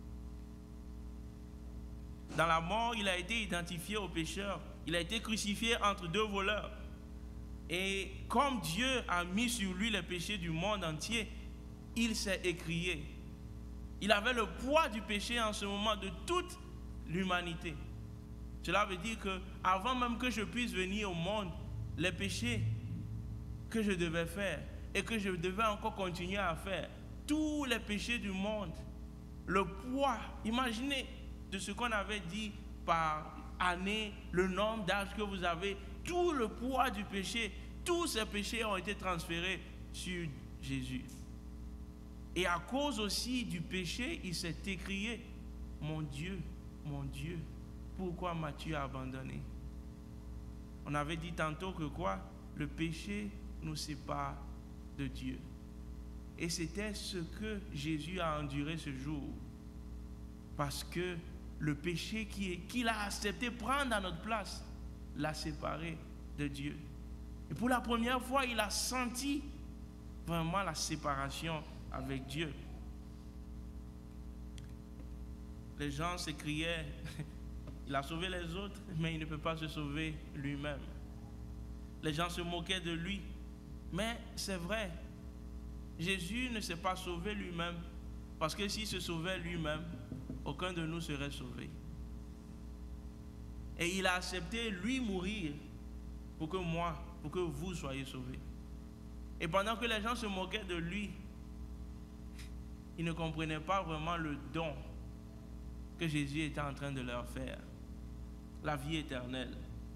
Dans la mort, il a été identifié au pécheur. Il a été crucifié entre deux voleurs. Et comme Dieu a mis sur lui les péchés du monde entier, il s'est écrié. Il avait le poids du péché en ce moment de toute l'humanité. Cela veut dire que avant même que je puisse venir au monde, les péchés que je devais faire et que je devais encore continuer à faire, tous les péchés du monde, le poids, imaginez, de ce qu'on avait dit par année, le nombre d'âges que vous avez, tout le poids du péché, tous ces péchés ont été transférés sur Jésus. Et à cause aussi du péché, il s'est écrié, mon Dieu, pourquoi m'as-tu abandonné? On avait dit tantôt que quoi? Le péché nous sépare de Dieu. Et c'était ce que Jésus a enduré ce jour. Parce que le péché qu'il a accepté prendre à notre place l'a séparé de Dieu. Et pour la première fois, il a senti vraiment la séparation avec Dieu. Les gens se criaient, il a sauvé les autres, mais il ne peut pas se sauver lui-même. Les gens se moquaient de lui, mais c'est vrai, Jésus ne s'est pas sauvé lui-même, parce que s'il se sauvait lui-même, aucun de nous serait sauvé. Et il a accepté, lui, mourir pour que moi, pour que vous soyez sauvés. Et pendant que les gens se moquaient de lui, ils ne comprenaient pas vraiment le don que Jésus était en train de leur faire, la vie éternelle.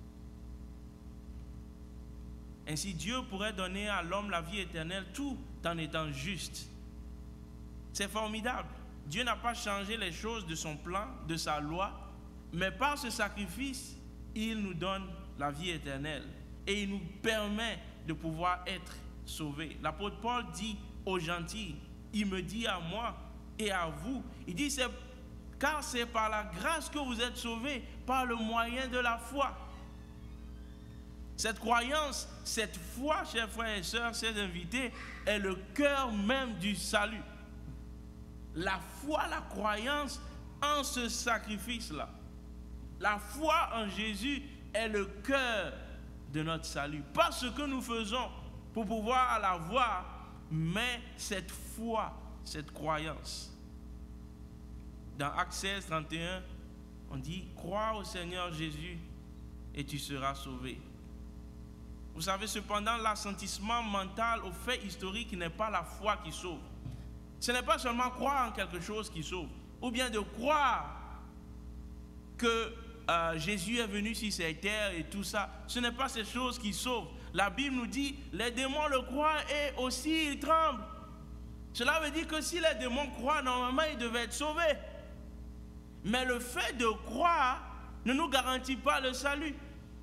Ainsi, Dieu pourrait donner à l'homme la vie éternelle tout en étant juste. C'est formidable. Dieu n'a pas changé les choses de son plan, de sa loi, mais par ce sacrifice, il nous donne la vie éternelle et il nous permet de pouvoir être sauvés. L'apôtre Paul dit aux gentils, il me dit à moi et à vous, il dit car c'est par la grâce que vous êtes sauvés, par le moyen de la foi. Cette croyance, cette foi, chers frères et sœurs, chers invités, est le cœur même du salut. La foi, la croyance en ce sacrifice-là. La foi en Jésus est le cœur de notre salut. Pas ce que nous faisons pour pouvoir l'avoir, mais cette foi, cette croyance. Dans Actes 16, 31, on dit « Crois au Seigneur Jésus et tu seras sauvé ». Vous savez, cependant, l'assentissement mental au fait historique n'est pas la foi qui sauve. Ce n'est pas seulement croire en quelque chose qui sauve, ou bien de croire que Jésus est venu sur cette terre et tout ça. Ce n'est pas ces choses qui sauvent. La Bible nous dit, les démons le croient et aussi ils tremblent. Cela veut dire que si les démons croient, normalement ils devaient être sauvés. Mais le fait de croire ne nous garantit pas le salut.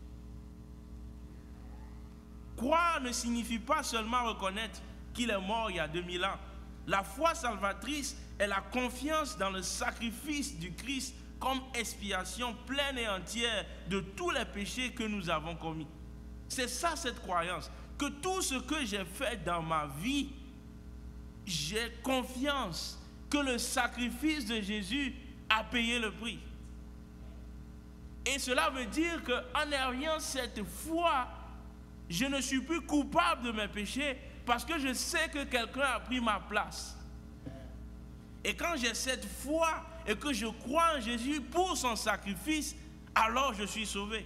Croire ne signifie pas seulement reconnaître qu'il est mort il y a 2000 ans. La foi salvatrice est la confiance dans le sacrifice du Christ comme expiation pleine et entière de tous les péchés que nous avons commis. C'est ça cette croyance, que tout ce que j'ai fait dans ma vie, j'ai confiance que le sacrifice de Jésus a payé le prix. Et cela veut dire qu'en ayant cette foi, je ne suis plus coupable de mes péchés parce que je sais que quelqu'un a pris ma place. Et quand j'ai cette foi et que je crois en Jésus pour son sacrifice, alors je suis sauvé.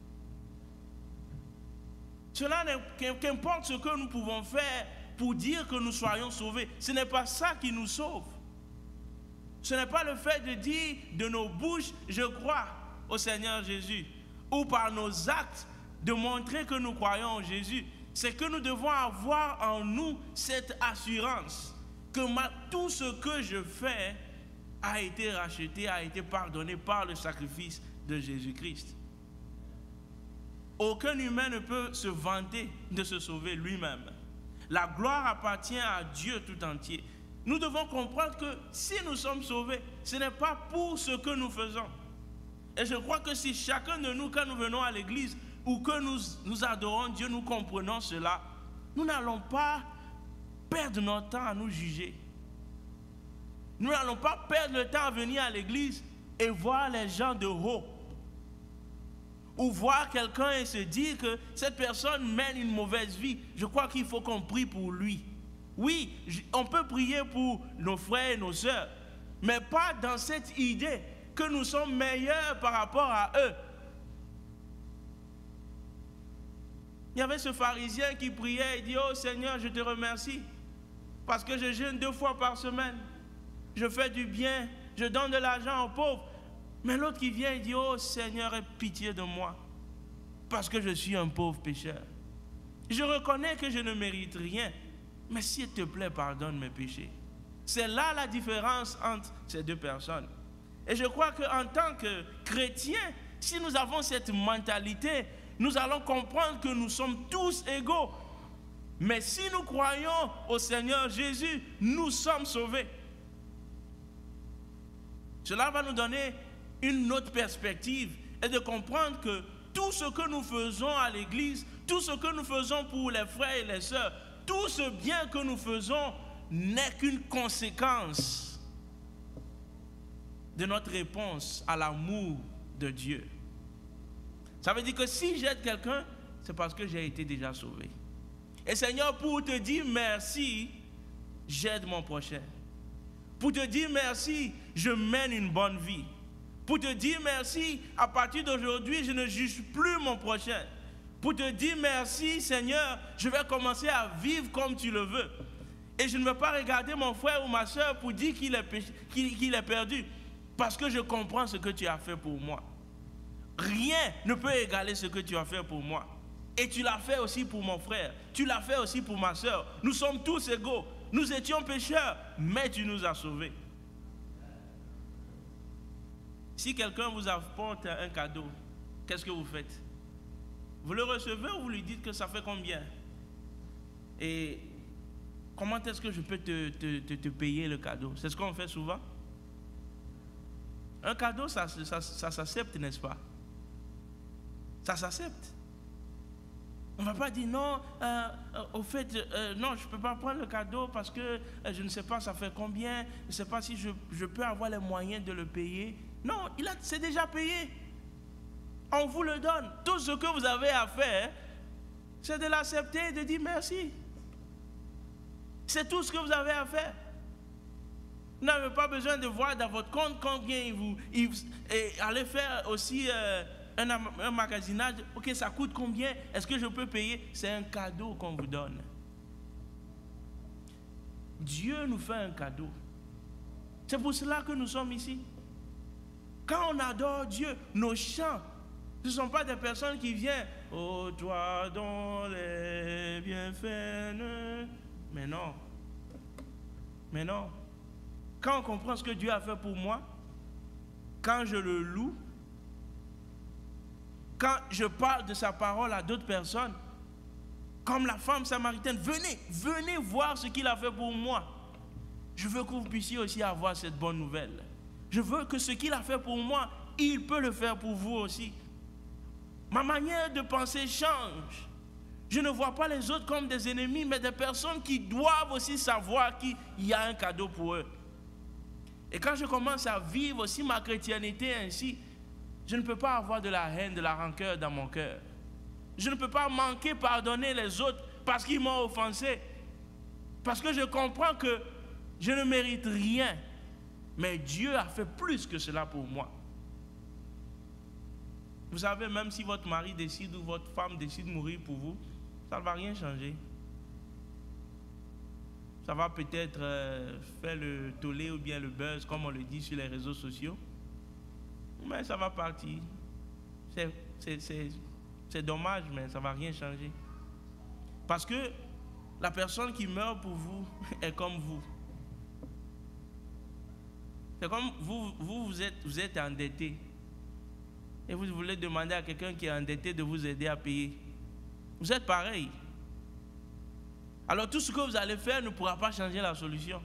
Cela qu'importe ce que nous pouvons faire pour dire que nous soyons sauvés, ce n'est pas ça qui nous sauve. Ce n'est pas le fait de dire de nos bouches, je crois au Seigneur Jésus, ou par nos actes, de montrer que nous croyons en Jésus. C'est que nous devons avoir en nous cette assurance que tout ce que je fais a été racheté, a été pardonné par le sacrifice de Jésus-Christ. Aucun humain ne peut se vanter de se sauver lui-même. La gloire appartient à Dieu tout entier. Nous devons comprendre que si nous sommes sauvés, ce n'est pas pour ce que nous faisons. Et je crois que si chacun de nous, quand nous venons à l'église, ou que nous adorons Dieu, nous comprenons cela, nous n'allons pas perdre notre temps à nous juger. Nous n'allons pas perdre le temps à venir à l'église et voir les gens de haut. Ou voir quelqu'un et se dire que cette personne mène une mauvaise vie. Je crois qu'il faut qu'on prie pour lui. Oui, on peut prier pour nos frères et nos sœurs, mais pas dans cette idée que nous sommes meilleurs par rapport à eux. Il y avait ce pharisien qui priait et dit « Oh Seigneur, je te remercie parce que je jeûne 2 fois par semaine. Je fais du bien, je donne de l'argent aux pauvres. Mais l'autre qui vient et dit, oh Seigneur, aie pitié de moi, parce que je suis un pauvre pécheur. Je reconnais que je ne mérite rien, mais s'il te plaît, pardonne mes péchés. C'est là la différence entre ces deux personnes. Et je crois qu'en tant que chrétiens, si nous avons cette mentalité, nous allons comprendre que nous sommes tous égaux. Mais si nous croyons au Seigneur Jésus, nous sommes sauvés. Cela va nous donner une autre perspective et de comprendre que tout ce que nous faisons à l'église, tout ce que nous faisons pour les frères et les sœurs, tout ce bien que nous faisons n'est qu'une conséquence de notre réponse à l'amour de Dieu. Ça veut dire que si j'aide quelqu'un, c'est parce que j'ai été déjà sauvé. Et Seigneur, pour te dire merci, j'aide mon prochain. Pour te dire merci, je mène une bonne vie. Pour te dire merci, à partir d'aujourd'hui, je ne juge plus mon prochain. Pour te dire merci, Seigneur, je vais commencer à vivre comme tu le veux. Et je ne veux pas regarder mon frère ou ma soeur pour dire qu'il est perdu. Parce que je comprends ce que tu as fait pour moi. Rien ne peut égaler ce que tu as fait pour moi. Et tu l'as fait aussi pour mon frère. Tu l'as fait aussi pour ma soeur. Nous sommes tous égaux. Nous étions pécheurs, mais tu nous as sauvés. Si quelqu'un vous apporte un cadeau, qu'est-ce que vous faites? Vous le recevez ou vous lui dites que ça fait combien? Et comment est-ce que je peux te payer le cadeau? C'est ce qu'on fait souvent. Un cadeau, ça s'accepte, n'est-ce pas? Ça s'accepte. On ne va pas dire non, au fait, non, je ne peux pas prendre le cadeau parce que je ne sais pas ça fait combien, je ne sais pas si je peux avoir les moyens de le payer. Non, c'est déjà payé. On vous le donne. Tout ce que vous avez à faire, c'est de l'accepter et de dire merci. C'est tout ce que vous avez à faire. Vous n'avez pas besoin de voir dans votre compte combien et allez faire aussi un magasinage. Ok, ça coûte combien? Est-ce que je peux payer? C'est un cadeau qu'on vous donne. Dieu nous fait un cadeau. C'est pour cela que nous sommes ici. Quand on adore Dieu, nos chants, ce ne sont pas des personnes qui viennent. Oh, toi dont les bienfaits. Mais non. Mais non. Quand on comprend ce que Dieu a fait pour moi, quand je le loue, quand je parle de sa parole à d'autres personnes, comme la femme samaritaine, venez voir ce qu'il a fait pour moi. Je veux que vous puissiez aussi avoir cette bonne nouvelle. Je veux que ce qu'il a fait pour moi, il peut le faire pour vous aussi. Ma manière de penser change. Je ne vois pas les autres comme des ennemis, mais des personnes qui doivent aussi savoir qu'il y a un cadeau pour eux. Et quand je commence à vivre aussi ma chrétienté ainsi, je ne peux pas avoir de la haine, de la rancœur dans mon cœur. Je ne peux pas manquer pardonner les autres parce qu'ils m'ont offensé. Parce que je comprends que je ne mérite rien. Mais Dieu a fait plus que cela pour moi. Vous savez, même si votre mari décide ou votre femme décide de mourir pour vous, ça ne va rien changer. Ça va peut-être faire le tollé ou bien le buzz, comme on le dit sur les réseaux sociaux. Mais ça va partir. C'est dommage, mais ça ne va rien changer. Parce que la personne qui meurt pour vous est comme vous. C'est comme vous êtes endetté. Et vous voulez demander à quelqu'un qui est endetté de vous aider à payer. Vous êtes pareil. Alors tout ce que vous allez faire ne pourra pas changer la solution.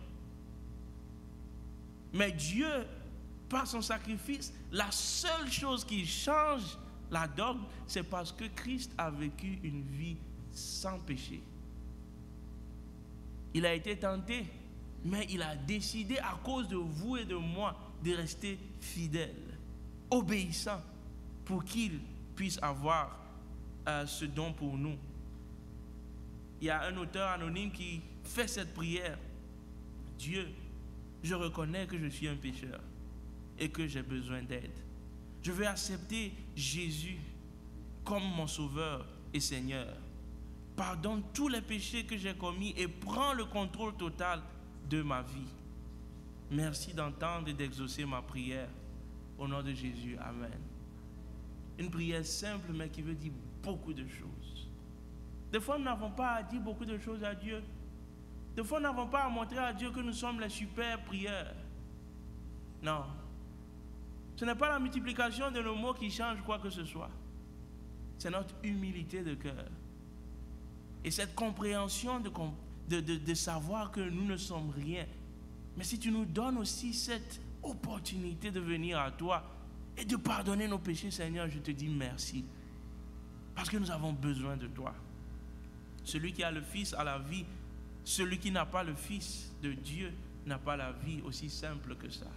Mais Dieu, par son sacrifice, la seule chose qui change la donne, c'est parce que Christ a vécu une vie sans péché. Il a été tenté, mais il a décidé à cause de vous et de moi de rester fidèle, obéissant, pour qu'il puisse avoir ce don pour nous. Il y a un auteur anonyme qui fait cette prière. Dieu, je reconnais que je suis un pécheur et que j'ai besoin d'aide. Je veux accepter Jésus comme mon sauveur et Seigneur. Pardonne tous les péchés que j'ai commis et prends le contrôle total de ma vie. Merci d'entendre et d'exaucer ma prière. Au nom de Jésus, amen. Une prière simple, mais qui veut dire beaucoup de choses. Des fois, nous n'avons pas à dire beaucoup de choses à Dieu. Des fois, nous n'avons pas à montrer à Dieu que nous sommes les super prières. Non. Ce n'est pas la multiplication de nos mots qui change quoi que ce soit. C'est notre humilité de cœur. Et cette compréhension de savoir que nous ne sommes rien. Mais si tu nous donnes aussi cette opportunité de venir à toi et de pardonner nos péchés, Seigneur, je te dis merci. Parce que nous avons besoin de toi. Celui qui a le Fils a la vie. Celui qui n'a pas le Fils de Dieu n'a pas la vie, aussi simple que ça.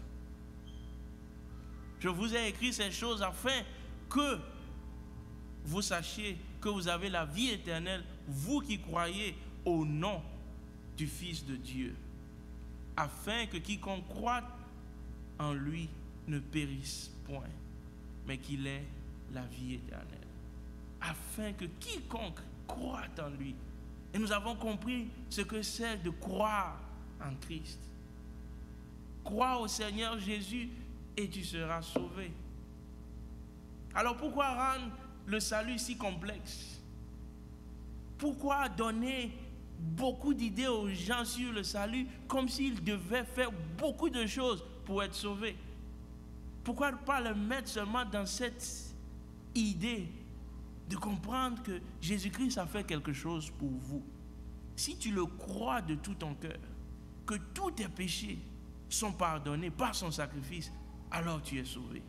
Je vous ai écrit ces choses afin que vous sachiez que vous avez la vie éternelle, vous qui croyez au nom du Fils de Dieu, afin que quiconque croit en lui ne périsse point, mais qu'il ait la vie éternelle. Afin que quiconque croit en lui. Et nous avons compris ce que c'est de croire en Christ. Crois au Seigneur Jésus et tu seras sauvé. Alors pourquoi rendre le salut si complexe? Pourquoi donner beaucoup d'idées aux gens sur le salut comme s'ils devaient faire beaucoup de choses pour être sauvés? Pourquoi ne pas le mettre seulement dans cette idée de comprendre que Jésus-Christ a fait quelque chose pour vous? Si tu le crois de tout ton cœur, que tous tes péchés sont pardonnés par son sacrifice, alors tu es sauvé.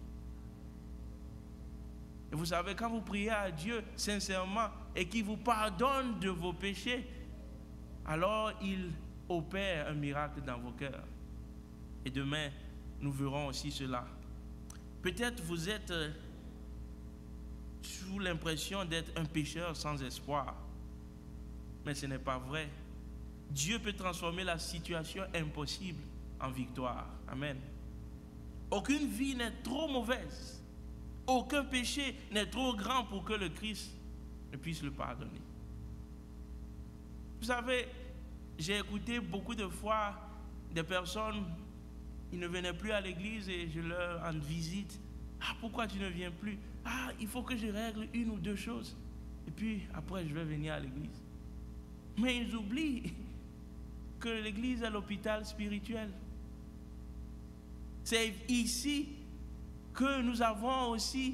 Et vous savez, quand vous priez à Dieu sincèrement et qu'il vous pardonne de vos péchés, alors il opère un miracle dans vos cœurs. Et demain, nous verrons aussi cela. Peut-être vous êtes sous l'impression d'être un pécheur sans espoir. Mais ce n'est pas vrai. Dieu peut transformer la situation impossible en victoire. Amen. Aucune vie n'est trop mauvaise. Aucun péché n'est trop grand pour que le Christ ne puisse le pardonner. Vous savez, j'ai écouté beaucoup de fois des personnes, ils ne venaient plus à l'église et je leur rends visite. Ah, pourquoi tu ne viens plus? Ah, il faut que je règle une ou deux choses. Et puis, après, je vais venir à l'église. Mais ils oublient que l'église est l'hôpital spirituel. C'est ici que nous avons aussi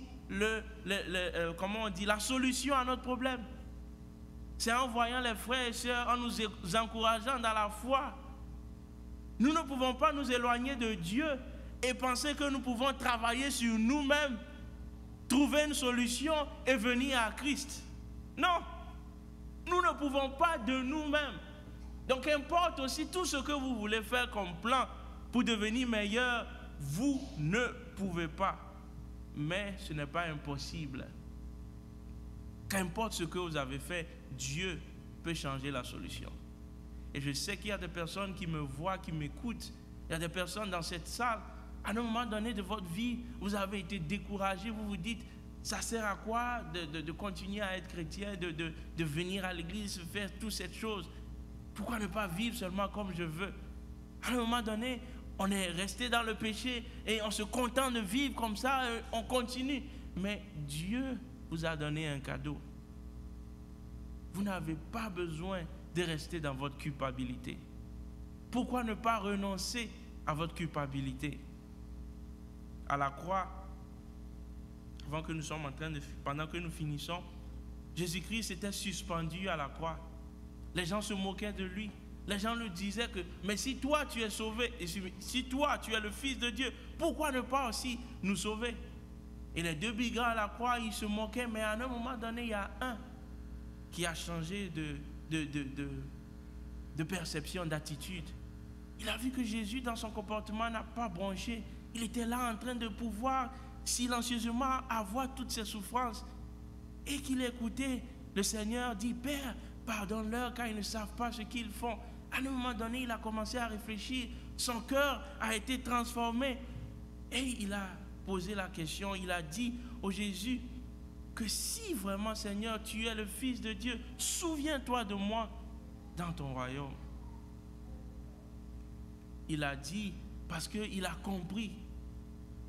la solution à notre problème. C'est en voyant les frères et sœurs, en nous encourageant dans la foi. Nous ne pouvons pas nous éloigner de Dieu et penser que nous pouvons travailler sur nous-mêmes, trouver une solution et venir à Christ. Non, nous ne pouvons pas de nous-mêmes. Donc, importe aussi tout ce que vous voulez faire comme plan pour devenir meilleur, vous ne pouvez pas. Mais ce n'est pas impossible. Qu'importe ce que vous avez fait, Dieu peut changer la solution. Et je sais qu'il y a des personnes qui me voient, qui m'écoutent. Il y a des personnes dans cette salle. À un moment donné de votre vie, vous avez été découragé. Vous vous dites, ça sert à quoi de continuer à être chrétien, de venir à l'église, faire toutes ces choses? Pourquoi ne pas vivre seulement comme je veux? À un moment donné, on est resté dans le péché et on se contente de vivre comme ça, on continue. Mais Dieu vous a donné un cadeau. Vous n'avez pas besoin de rester dans votre culpabilité. Pourquoi ne pas renoncer à votre culpabilité? À la croix, pendant que nous finissons, Jésus-Christ était suspendu à la croix. Les gens se moquaient de lui. Les gens lui disaient que, mais si toi tu es sauvé, et si toi tu es le Fils de Dieu, pourquoi ne pas aussi nous sauver? Et les deux brigands à la croix, ils se moquaient, mais à un moment donné, il y a un qui a changé de perception, d'attitude. Il a vu que Jésus, dans son comportement, n'a pas bronché. Il était là en train de pouvoir silencieusement avoir toutes ses souffrances. Et qu'il écoutait, le Seigneur dit, Père, pardonne-leur car ils ne savent pas ce qu'ils font. À un moment donné, il a commencé à réfléchir. Son cœur a été transformé. Et il a posé la question, il a dit au Jésus que si vraiment, Seigneur, tu es le Fils de Dieu, souviens-toi de moi dans ton royaume. Il a dit parce qu'il a compris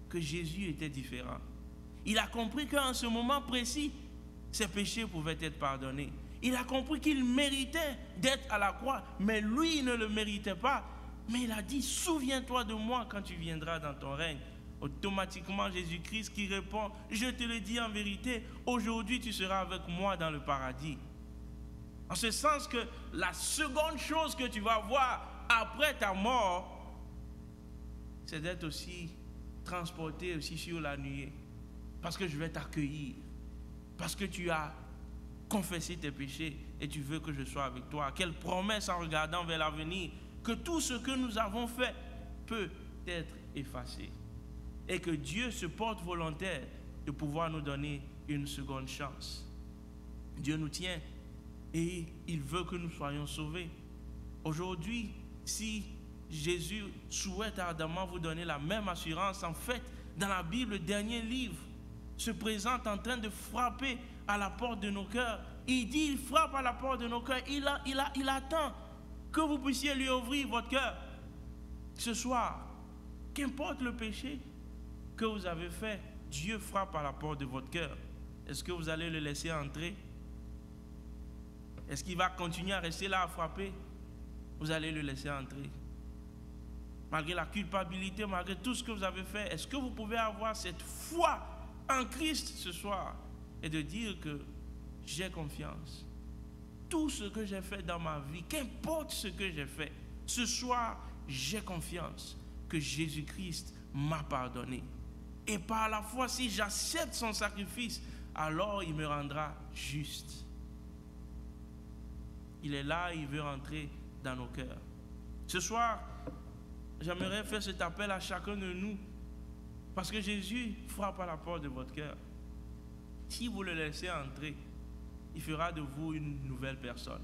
que Jésus était différent. Il a compris qu'en ce moment précis, ses péchés pouvaient être pardonnés. Il a compris qu'il méritait d'être à la croix, mais lui, il ne le méritait pas. Mais il a dit, souviens-toi de moi quand tu viendras dans ton règne. Automatiquement, Jésus-Christ qui répond, je te le dis en vérité, aujourd'hui tu seras avec moi dans le paradis. En ce sens que la seconde chose que tu vas voir après ta mort, c'est d'être aussi transporté aussi sur la nuée. Parce que je vais t'accueillir. Parce que tu as confessé tes péchés et tu veux que je sois avec toi. Quelle promesse en regardant vers l'avenir, que tout ce que nous avons fait peut être effacé. Et que Dieu se porte volontaire de pouvoir nous donner une seconde chance. Dieu nous tient et il veut que nous soyons sauvés. Aujourd'hui, si Jésus souhaite ardemment vous donner la même assurance, en fait, dans la Bible, le dernier livre se présente en train de frapper à la porte de nos cœurs. Il dit, il frappe à la porte de nos cœurs. Il attend que vous puissiez lui ouvrir votre cœur. Ce soir, qu'importe le péché que vous avez fait, Dieu frappe à la porte de votre cœur. Est-ce que vous allez le laisser entrer? Est-ce qu'il va continuer à rester là à frapper? Vous allez le laisser entrer. Malgré la culpabilité, malgré tout ce que vous avez fait, est-ce que vous pouvez avoir cette foi en Christ ce soir et de dire que j'ai confiance? Tout ce que j'ai fait dans ma vie, qu'importe ce que j'ai fait, ce soir, j'ai confiance que Jésus-Christ m'a pardonné. Et par la foi, si j'accepte son sacrifice, alors il me rendra juste. Il est là, il veut rentrer dans nos cœurs. Ce soir, j'aimerais faire cet appel à chacun de nous, parce que Jésus frappe à la porte de votre cœur. Si vous le laissez entrer, il fera de vous une nouvelle personne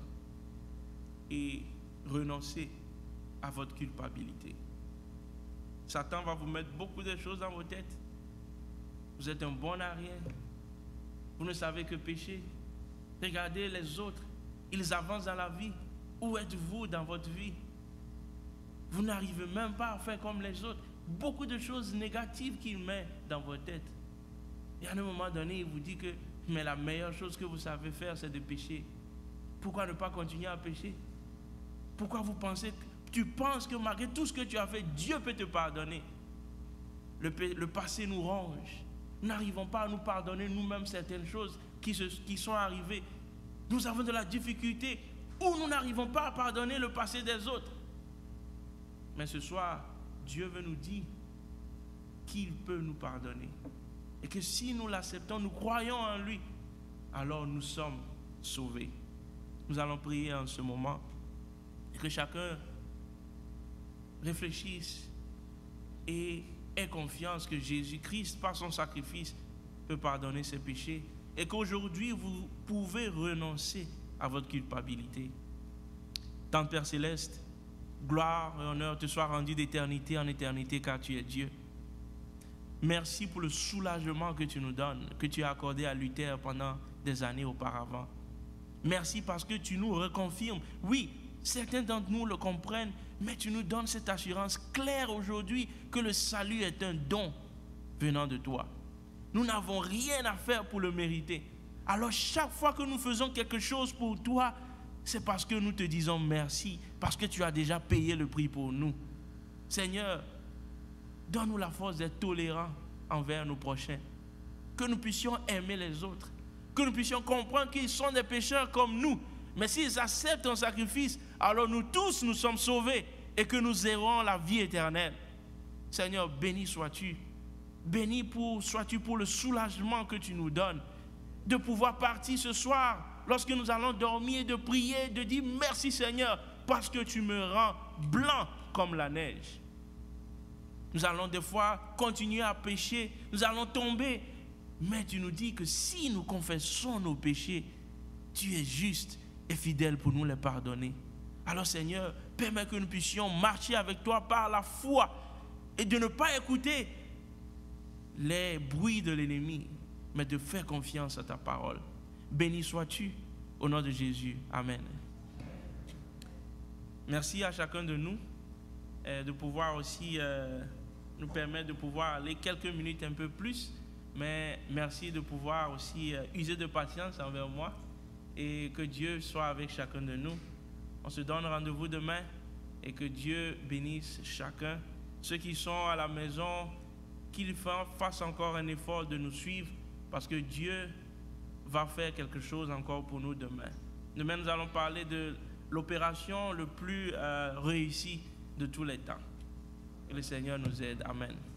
et renoncez à votre culpabilité. Satan va vous mettre beaucoup de choses dans vos têtes. Vous êtes un bon à rien. Vous ne savez que pécher. Regardez les autres. Ils avancent dans la vie. Où êtes-vous dans votre vie? Vous n'arrivez même pas à faire comme les autres. Beaucoup de choses négatives qu'il met dans votre tête. Et à un moment donné, il vous dit que mais la meilleure chose que vous savez faire, c'est de pécher. Pourquoi ne pas continuer à pécher? Pourquoi tu penses que malgré tout ce que tu as fait, Dieu peut te pardonner? Le passé nous ronge. Nous n'arrivons pas à nous pardonner nous-mêmes certaines choses qui sont arrivées. Nous avons de la difficulté où nous n'arrivons pas à pardonner le passé des autres. Mais ce soir, Dieu veut nous dire qu'il peut nous pardonner. Et que si nous l'acceptons, nous croyons en lui, alors nous sommes sauvés. Nous allons prier en ce moment. Et que chacun réfléchisse et ait confiance que Jésus-Christ, par son sacrifice, peut pardonner ses péchés. Et qu'aujourd'hui, vous pouvez renoncer à votre culpabilité. Tante Père Céleste, gloire et honneur te soient rendus d'éternité en éternité, car tu es Dieu. Merci pour le soulagement que tu nous donnes, que tu as accordé à Luther pendant des années auparavant. Merci parce que tu nous reconfirmes. Oui, certains d'entre nous le comprennent, mais tu nous donnes cette assurance claire aujourd'hui que le salut est un don venant de toi. Nous n'avons rien à faire pour le mériter. Alors chaque fois que nous faisons quelque chose pour toi, c'est parce que nous te disons merci, parce que tu as déjà payé le prix pour nous. Seigneur, donne-nous la force d'être tolérants envers nos prochains, que nous puissions aimer les autres, que nous puissions comprendre qu'ils sont des pécheurs comme nous, mais s'ils acceptent ton sacrifice, alors nous tous nous sommes sauvés et que nous aurons la vie éternelle. Seigneur, béni sois-tu. Béni sois-tu pour le soulagement que tu nous donnes, de pouvoir partir ce soir, lorsque nous allons dormir, de prier, de dire merci Seigneur, parce que tu me rends blanc comme la neige. Nous allons des fois continuer à pécher, nous allons tomber, mais tu nous dis que si nous confessons nos péchés, tu es juste et fidèle pour nous les pardonner. Alors Seigneur, permets que nous puissions marcher avec toi par la foi et de ne pas écouter les bruits de l'ennemi, mais de faire confiance à ta parole. Béni sois-tu au nom de Jésus. Amen. Merci à chacun de nous de pouvoir aussi nous permet de pouvoir aller quelques minutes un peu plus. Mais merci de pouvoir aussi user de patience envers moi. Et que Dieu soit avec chacun de nous. On se donne rendez-vous demain. Et que Dieu bénisse chacun. Ceux qui sont à la maison, qu'ils fassent encore un effort de nous suivre. Parce que Dieu va faire quelque chose encore pour nous demain. Demain, nous allons parler de l'opération le plus réussie de tous les temps. Que le Seigneur nous aide. Amen.